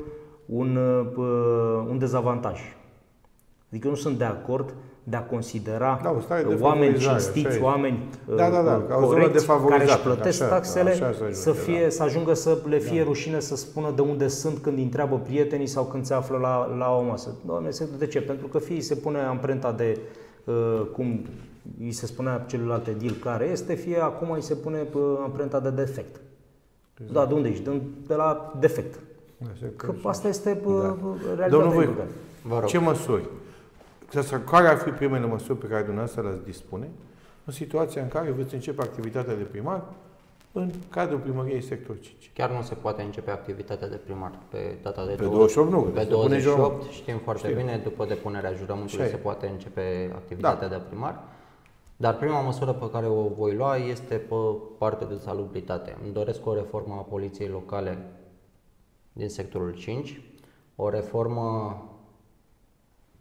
un dezavantaj. Adică eu nu sunt de acord de a considera oameni cinstiți, oameni corecți, care își plătesc taxele, să ajungă să le fie rușine să spună de unde sunt când îi întreabă prietenii sau când se află la o masă. Doamne, de ce? Pentru că fie se pune amprenta de, cum îi se spunea celălalt edil care este, fie acum îi se pune amprenta de defect. Da, de unde ești? De la defect. Că asta este realitatea. Domnul Voicu, ce măsuri? Care ar fi primele măsuri pe care dumneavoastră le-ați dispune în situația în care veți începe activitatea de primar în cadrul primăriei sector 5? Chiar nu se poate începe activitatea de primar pe data de 28, nu, pe 28, știm foarte bine, după depunerea jurământului se poate începe activitatea de primar. Dar prima măsură pe care o voi lua este pe partea de salubritate. Îmi doresc o reformă a poliției locale din sectorul 5, o reformă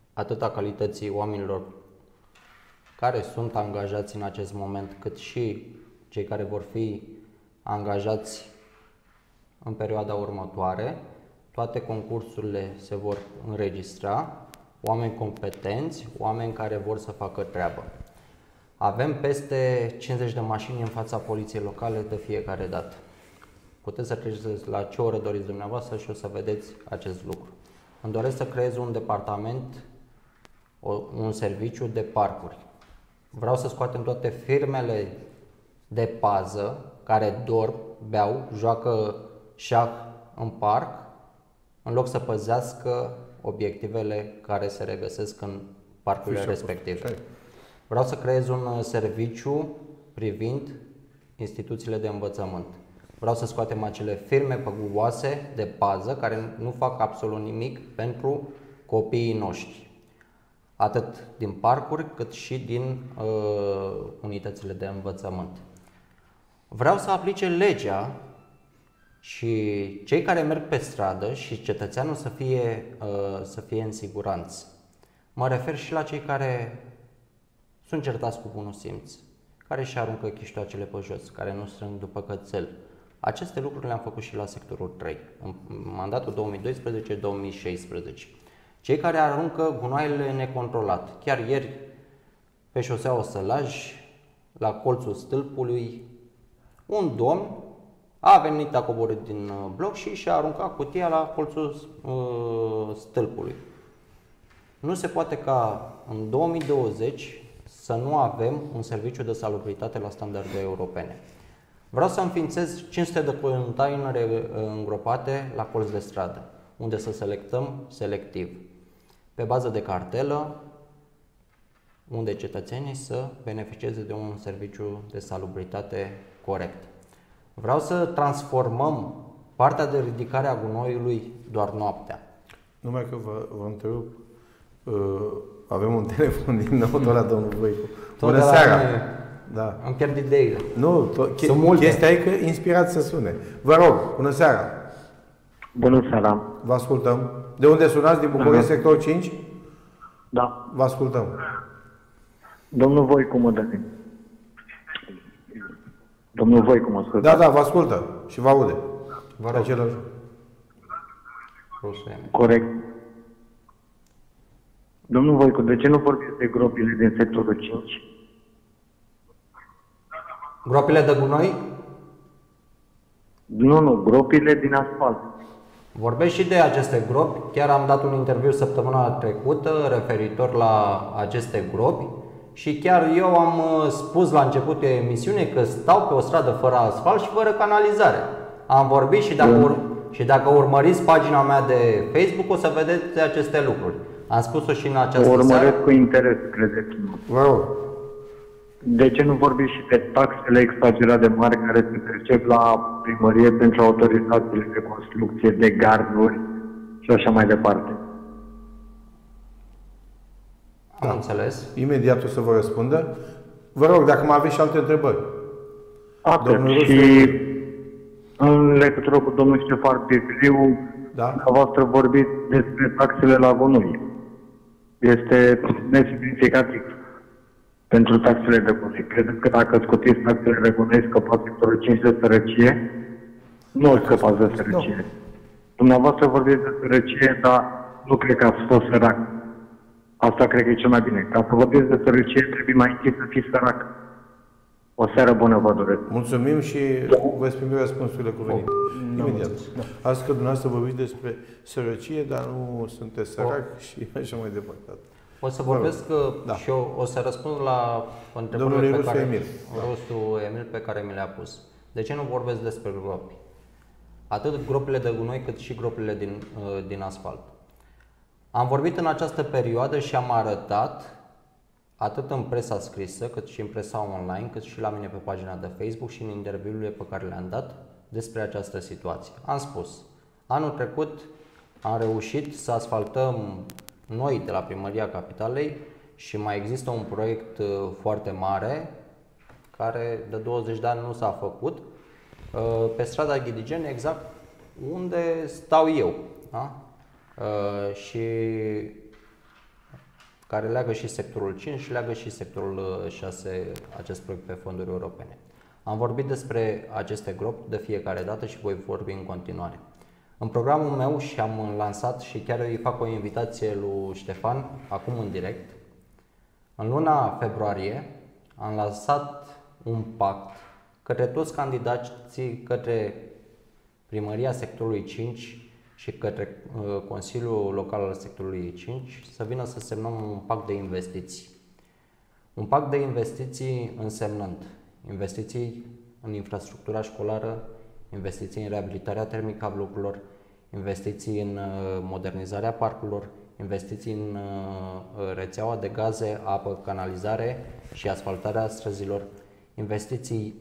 atât a calității oamenilor care sunt angajați în acest moment, cât și cei care vor fi angajați în perioada următoare. Toate concursurile se vor înregistra, oameni competenți, oameni care vor să facă treabă. Avem peste 50 de mașini în fața poliției locale de fiecare dată. Puteți să treceți la ce oră doriți dumneavoastră și o să vedeți acest lucru. Îmi doresc să creez un departament, un serviciu de parcuri. Vreau să scoatem toate firmele de pază care dorm, beau, joacă șah în parc, în loc să păzească obiectivele care se regăsesc în parcurile respective. Vreau să creez un serviciu privind instituțiile de învățământ. Vreau să scoatem acele firme păguboase de pază care nu fac absolut nimic pentru copiii noștri, atât din parcuri cât și din unitățile de învățământ. Vreau să aplice legea și cei care merg pe stradă și cetățeanul să fie în siguranță. Mă refer și la cei care sunt certați cu bunul simț, care își aruncă chiștoacele pe jos, care nu strâng după cățel. Aceste lucruri le-am făcut și la sectorul 3, în mandatul 2012-2016. Cei care aruncă gunoaiele necontrolat. Chiar ieri, pe șoseaua Sălaj, la colțul stâlpului, un domn a venit, a coborât din bloc și și-a aruncat cutia la colțul stâlpului. Nu se poate ca în 2020 să nu avem un serviciu de salubritate la standarde europene. Vreau să înființez 500 de containere îngropate la colț de stradă, unde să selectăm selectiv, pe bază de cartelă, unde cetățenii să beneficieze de un serviciu de salubritate corect. Vreau să transformăm partea de ridicare a gunoiului doar noaptea. Numai că vă întrerup, avem un telefon din nou tot la domnul Voicu. Bună seara! Da. Am pierd ideile. Nu, chestia e că inspirați să sune. Vă rog, bună seara! Bună seara! Vă ascultăm. De unde sunați? Din București, sector 5? Da. Vă ascultăm. Domnul Voicu mă dă. Domnul Voicu mă ascultă. Da, vă ascultă și vă aude. Vă rog. Corect. Domnul Voicu, de ce nu vorbiți de gropile din sectorul 5? Gropile de gunoi? Nu, gropile din asfalt. Vorbesc și de aceste gropi. Chiar am dat un interviu săptămâna trecută referitor la aceste gropi și chiar eu am spus la începutul emisiunii că stau pe o stradă fără asfalt și fără canalizare. Am vorbit și dacă urmăriți pagina mea de Facebook o să vedeți aceste lucruri. Am spus-o și în această seară. Urmăresc cu interes, credeți-mă. Wow. De ce nu vorbiți și de taxele exagerat de mari care se percep la primărie pentru autorizațiile de construcție, de garduri și așa mai departe? Am înțeles. Imediat o să vă răspundă. Vă rog, dacă mai aveți și alte întrebări. Și în legătură cu domnul Ștefan Bibliu, voastră vorbiți despre taxele la gunoi. Este nesemnificativ pentru taxele de gunoi. Credeți că dacă scotiți taxele de gunoi, scăpați sectorul 5 de sărăcie? Nu scăpați de sărăcie. Dumneavoastră vorbiți de sărăcie, dar nu cred că ați fost sărac. Asta cred că e cel mai bine. Ca să vorbiți de sărăcie, trebuie mai întâi să fiți sărac. O seară bună vă doresc. Mulțumim și veți primi răspunsurile cuvenite. Imediat. Azi că dumneavoastră vorbiți despre sărăcie, dar nu sunteți sărac și așa mai departe. O să vorbesc și eu o să răspund la întrebările pe care Emil pe care mi le-a pus. De ce nu vorbesc despre gropi? Atât gropile de gunoi cât și gropile din asfalt. Am vorbit în această perioadă și am arătat atât în presa scrisă, cât și în presa online, cât și la mine pe pagina de Facebook și în interviurile pe care le-am dat despre această situație. Am spus, anul trecut am reușit să asfaltăm noi de la Primăria Capitalei și mai există un proiect foarte mare care de 20 de ani nu s-a făcut pe strada Ghidigeni, exact unde stau eu. Da? Și care leagă și sectorul 5 și leagă și sectorul 6, acest proiect pe fonduri europene. Am vorbit despre aceste gropi de fiecare dată și voi vorbi în continuare. În programul meu și am lansat și chiar îi fac o invitație lui Ștefan, acum în direct, în luna februarie am lansat un pact către toți candidații, către primăria sectorului 5 și către Consiliul Local al sectorului 5 să vină să semnăm un pact de investiții. Un pact de investiții însemnând investiții în infrastructura școlară, investiții în reabilitarea termică a blocurilor, investiții în modernizarea parcurilor, investiții în rețeaua de gaze, apă, canalizare și asfaltarea străzilor, investiții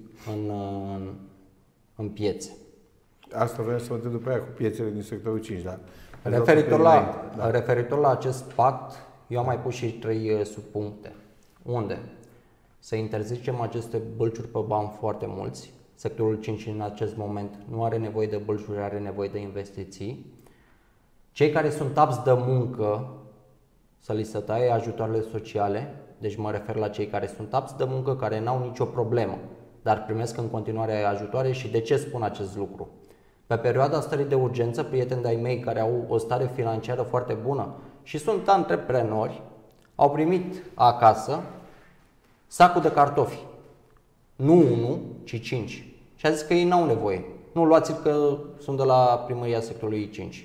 în Asta vreau să mă întreb după aia cu piețele din sectorul 5, da? Referitor la acest pact, eu am mai pus și 3 subpuncte. Unde? Să interzicem aceste bălciuri pe bani foarte mulți. Sectorul 5 în acest moment nu are nevoie de bălciuri, are nevoie de investiții. Cei care sunt apți de muncă, să li se taie ajutoarele sociale, deci mă refer la cei care sunt apți de muncă, care n-au nicio problemă, dar primesc în continuare ajutoare. Și de ce spun acest lucru? Pe perioada stării de urgență, prieteni de-ai mei care au o stare financiară foarte bună și sunt antreprenori, au primit acasă sacul de cartofi. Nu 1, ci 5. Și a zis că ei n-au nevoie. Nu luați-l că sunt de la primăria sectorului 5.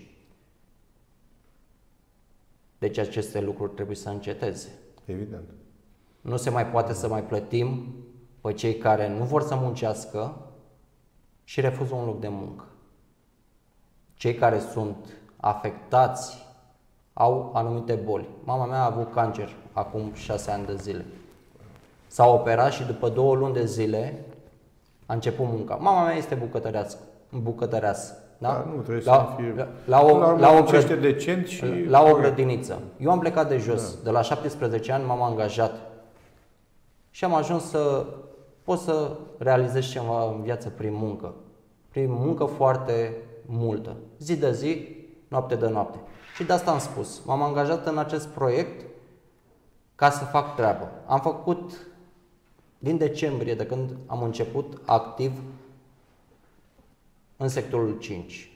Deci aceste lucruri trebuie să înceteze. Evident. Nu se mai poate să mai plătim pe cei care nu vor să muncească și refuză un loc de muncă. Cei care sunt afectați au anumite boli. Mama mea a avut cancer acum 6 ani de zile. S-a operat și după 2 luni de zile a început munca. Mama mea este bucătăreasă. Da? Nu trebuie să fie... La o grădiniță. Eu am plecat de jos. De la 17 ani m-am angajat și am ajuns să pot să realizez ceva în viață prin muncă. Prin muncă foarte multă. Zi de zi, noapte de noapte. Și de asta am spus. M-am angajat în acest proiect ca să fac treabă. Am făcut din decembrie, de când am început activ în sectorul 5.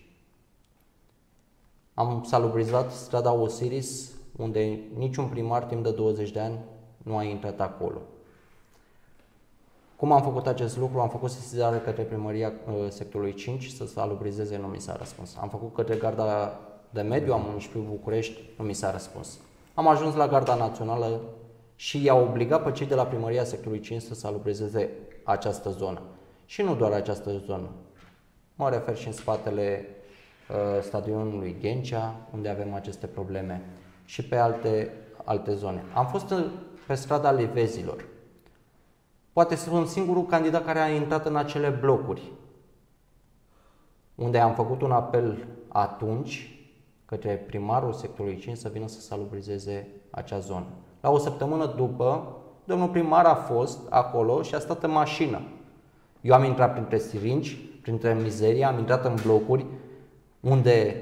Am salubrizat strada Osiris, unde niciun primar timp de 20 de ani nu a intrat acolo. Cum am făcut acest lucru? Am făcut sesizare către primăria sectorului 5 să salubrizeze, nu mi s-a răspuns. Am făcut către Garda de Mediu a municipiului București, nu mi s-a răspuns. Am ajuns la Garda Națională și i-a obligat pe cei de la primăria sectorului 5 să salubrizeze această zonă. Și nu doar această zonă. Mă refer și în spatele stadionului Ghencea, unde avem aceste probleme, și pe alte zone. Am fost pe strada Livezilor. Poate sunt singurul candidat care a intrat în acele blocuri, unde am făcut un apel atunci către primarul sectorului 5 să vină să salubrizeze acea zonă. La o săptămână după, domnul primar a fost acolo și a stat în mașină. Eu am intrat printre siringi, printre mizerie, am intrat în blocuri unde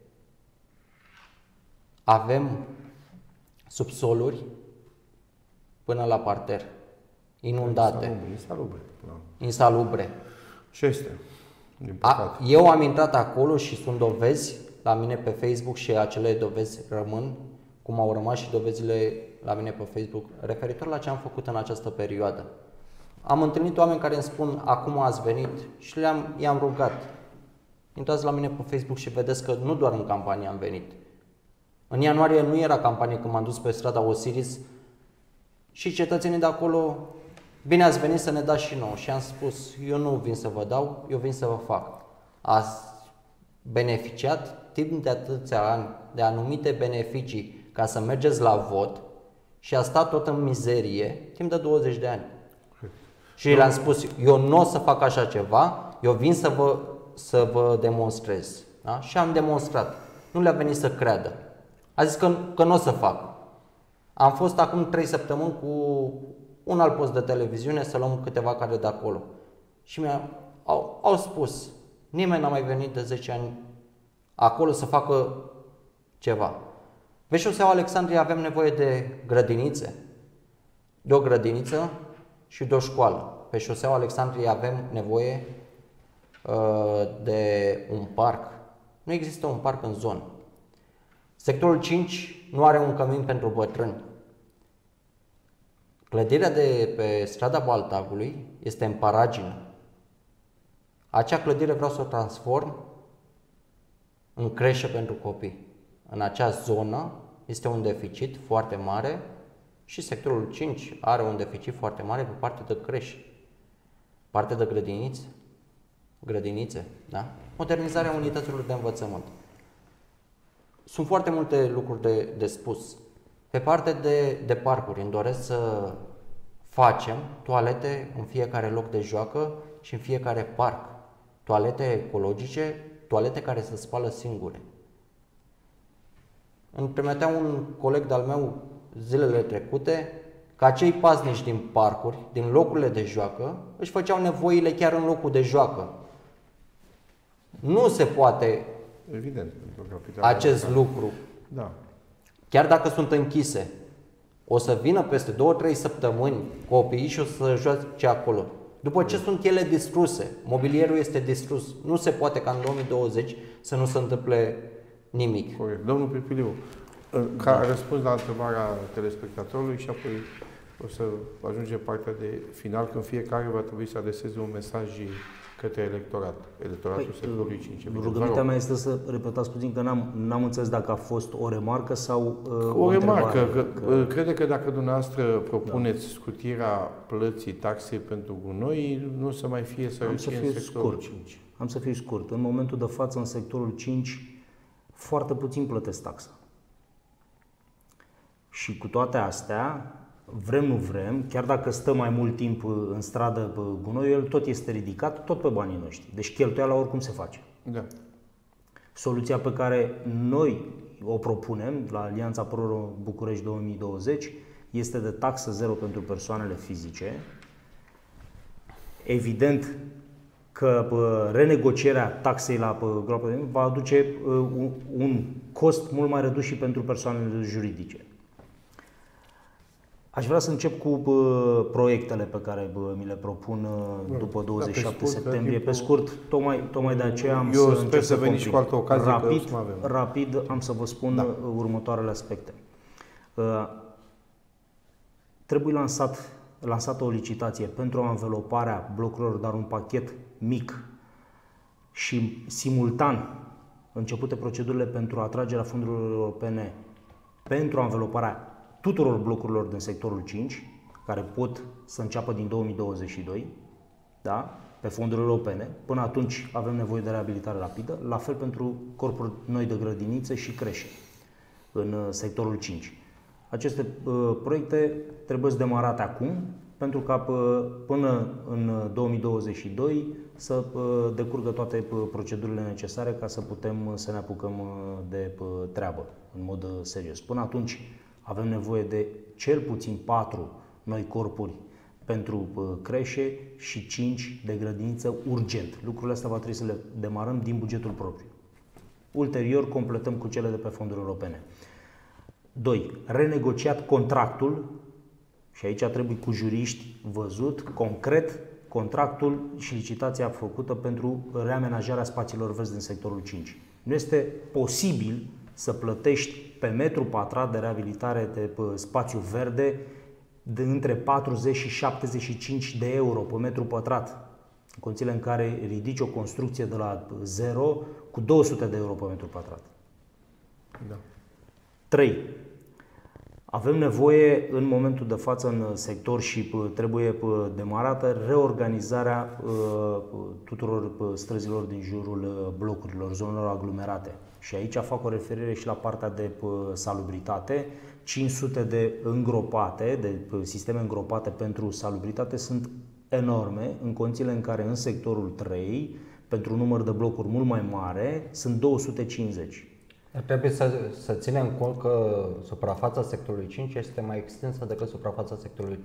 avem subsoluri până la parter, inundate, insalubre. Și este, din păcate. Eu am intrat acolo și sunt dovezi la mine pe Facebook și acele dovezi rămân, cum au rămas și dovezile la mine pe Facebook, referitor la ce am făcut în această perioadă. Am întâlnit oameni care îmi spun, acum ați venit, și i-am rugat. Intrați la mine pe Facebook și vedeți că nu doar în campanie am venit. În ianuarie nu era campanie când m-am dus pe strada Osiris și cetățenii de acolo, bine ați venit să ne dați și nouă. Și am spus, eu nu vin să vă dau, eu vin să vă fac. Ați beneficiat timp de atâția ani de anumite beneficii ca să mergeți la vot și a stat tot în mizerie timp de 20 de ani. Și le-am spus, eu nu o să fac așa ceva, eu vin să vă demonstrez. Da? Și am demonstrat. Nu le-a venit să creadă. A zis că nu o să fac. Am fost acum 3 săptămâni cu un alt post de televiziune să luăm câteva cadre de acolo. Și au spus, nimeni n-a mai venit de 10 ani acolo să facă ceva. Pe șoseaua Alexandriei avem nevoie de grădinițe, de o grădiniță și de o școală. Pe șoseaua Alexandriei avem nevoie de un parc. Nu există un parc în zonă. Sectorul 5 nu are un cămin pentru bătrâni. Clădirea de pe strada Baltagului este în paragină. Acea clădire vreau să o transform în creșă pentru copii. În acea zonă este un deficit foarte mare și sectorul 5 are un deficit foarte mare pe partea de creșe, partea de grădinițe, da? Modernizarea unităților de învățământ. Sunt foarte multe lucruri de spus. Pe partea de parcuri îmi doresc să facem toalete în fiecare loc de joacă și în fiecare parc. Toalete ecologice, toalete care se spală singure. Îmi prometea un coleg de-al meu zilele trecute că acei paznici din parcuri, din locurile de joacă, își făceau nevoile chiar în locul de joacă. Nu se poate, evident, acest lucru. Da. Chiar dacă sunt închise, o să vină peste 2-3 săptămâni copiii și o să joace acolo. După ce sunt ele distruse, mobilierul este distrus, nu se poate ca în 2020 să nu se întâmple nimic. Corect. Domnul Pipiliu, ca răspuns la întrebarea telespectatorului și apoi o să ajungem partea de final, când fiecare va trebui să adreseze un mesaj către electoratul sectorului 5. Rugămintea mea este să repetați puțin, că n-am înțeles dacă a fost o remarcă sau o remarcă. Crede că dacă dumneavoastră propuneți scutirea plății taxei pentru gunoi, nu o să mai fie sărăcie în sectorul 5. Am să fiu scurt. În momentul de față, în sectorul 5, foarte puțin plătesc taxa. Și cu toate astea, vrem, nu vrem, chiar dacă stă mai mult timp în stradă pe gunoi, el tot este ridicat, tot pe banii noștri. Deci cheltuiala oricum se face. Da. Soluția pe care noi o propunem la Alianța Pro București 2020 este de taxă zero pentru persoanele fizice. Evident că renegocierea taxei la groapă va aduce un cost mult mai redus și pentru persoanele juridice. Aș vrea să încep cu proiectele pe care mi le propun după 27 septembrie. Pe scurt, tocmai de aceea am să încep să veniți și cu altă ocazie, rapid am să vă spun următoarele aspecte. Trebuie lansată o licitație pentru anveloparea blocurilor, dar un pachet mic și simultan începute procedurile pentru atragerea fondurilor europene pentru anveloparea tuturor blocurilor din sectorul 5, care pot să înceapă din 2022, da? Pe fonduri europene. Până atunci avem nevoie de reabilitare rapidă, la fel pentru corpuri noi de grădinițe și creșe în sectorul 5. Aceste proiecte trebuie demarate acum, pentru ca până în 2022 să decurgă toate procedurile necesare ca să putem să ne apucăm de treabă în mod serios. Până atunci avem nevoie de cel puțin 4 noi corpuri pentru creșe și 5 de grădiniță urgent. Lucrurile astea va trebui să le demarăm din bugetul propriu. Ulterior completăm cu cele de pe fonduri europene. 2. Renegociat contractul, și aici trebuie cu juriști văzut concret contractul și licitația făcută pentru reamenajarea spațiilor verzi din sectorul 5. Nu este posibil să plătești pe metru pătrat de reabilitare de spațiu verde de între 40 și 75 de euro pe metru pătrat, în condițiile în care ridici o construcție de la zero cu 200 de euro pe metru pătrat. Da. 3. Avem nevoie în momentul de față în sector și trebuie demarată reorganizarea tuturor străzilor din jurul blocurilor, zonelor aglomerate. Și aici fac o referire și la partea de salubritate. 500 de îngropate, de sisteme îngropate pentru salubritate sunt enorme, în condițiile în care în sectorul 3, pentru un număr de blocuri mult mai mare, sunt 250. Trebuie să ținem cont că suprafața sectorului 5 este mai extinsă decât suprafața sectorului 3.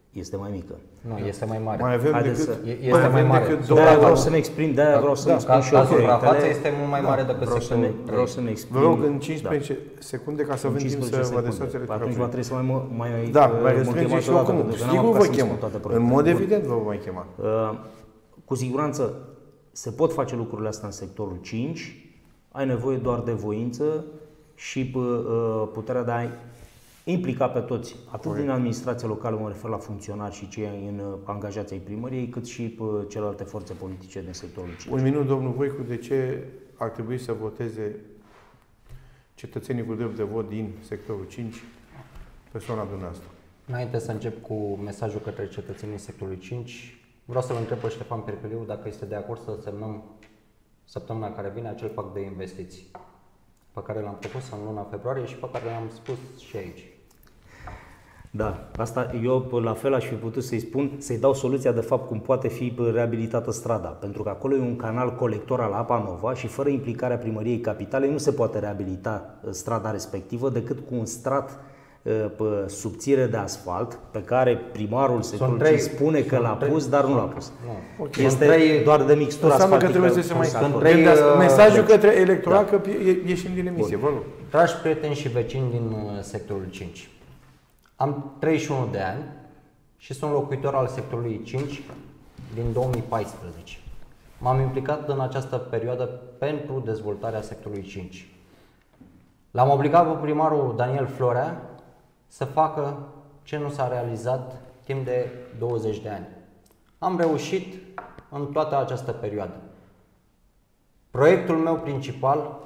este mai mică. Nu, este mai mare. Mai avem este mai mare. De-aia vreau să-mi exprim, de-aia vreau să-mi spun și eu. Suprafața este mult mai mare decât sectorul. Vreau să-mi exprim. Vă rog în 15 secunde ca să avem timp să vă adresați electoratului. Atunci va trebui să mai da, mai restrânge și oricum. Sigur vă chemă. În mod evident vă mai chema. Cu siguranță se pot face lucrurile astea în sectorul 5. Ai nevoie doar de voință și puterea de a implica pe toți, atât din administrația locală, mă refer la funcționari și cei angajați ai primăriei, cât și celelalte forțe politice din sectorul 5. Un minut, domnul Voicu, de ce ar trebui să voteze cetățenii cu drept de vot din sectorul 5 persoana dumneavoastră? Înainte să încep cu mesajul către cetățenii sectorului 5, vreau să-l întreb pe Ștefan Perpeliu dacă este de acord să semnăm săptămâna care vine acel pact de investiții pe care l-am propus în luna februarie și pe care l-am spus și aici. Da, asta eu la fel aș fi putut să-i spun, să-i dau soluția de fapt cum poate fi reabilitată strada, pentru că acolo e un canal colector al Apa Nova și fără implicarea primăriei capitalei nu se poate reabilita strada respectivă decât cu un strat subțire de asfalt pe care primarul sectorului spune că l-a pus, dar nu l-a pus. Este doar de mixtură asfaltică. Că trebuie să se mai mesajul către electorat că ieșim din emisie. Vă rog. Dragi prieteni și vecini din sectorul 5, am 31 de ani și sunt locuitor al sectorului 5 din 2014. M-am implicat în această perioadă pentru dezvoltarea sectorului 5. L-am obligat pe primarul Daniel Florea să facă ce nu s-a realizat timp de 20 de ani. Am reușit în toată această perioadă. Proiectul meu principal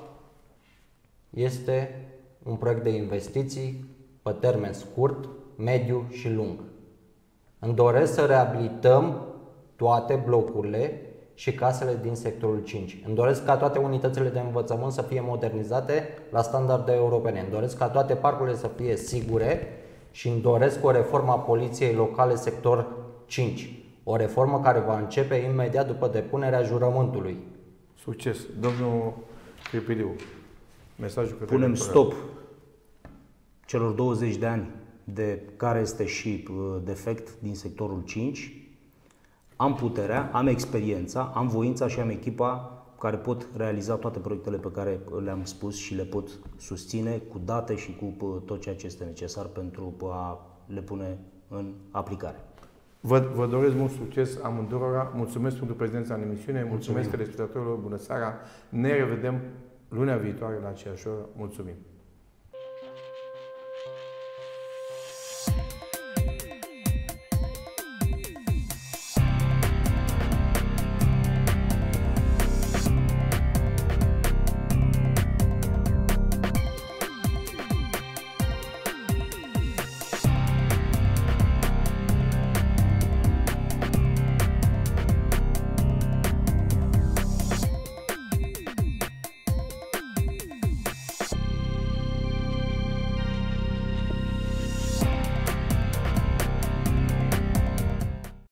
este un proiect de investiții pe termen scurt, mediu și lung. Îmi doresc să reabilităm toate blocurile și casele din sectorul 5. Îmi doresc ca toate unitățile de învățământ să fie modernizate la standarde europene. Îmi doresc ca toate parcurile să fie sigure și îmi doresc o reformă a poliției locale sector 5. O reformă care va începe imediat după depunerea jurământului. Succes. Domnul Perpeliu, mesajul către punem stop celor 20 de ani de care este și defect din sectorul 5. Am puterea, am experiența, am voința și am echipa care pot realiza toate proiectele pe care le-am spus și le pot susține cu date și cu tot ceea ce este necesar pentru a le pune în aplicare. Vă doresc mult succes amândurora. Mulțumesc pentru prezența în emisiune. Mulțumesc telespectatorilor. Bună seara. Ne revedem lunea viitoare la aceeași oră. Mulțumim.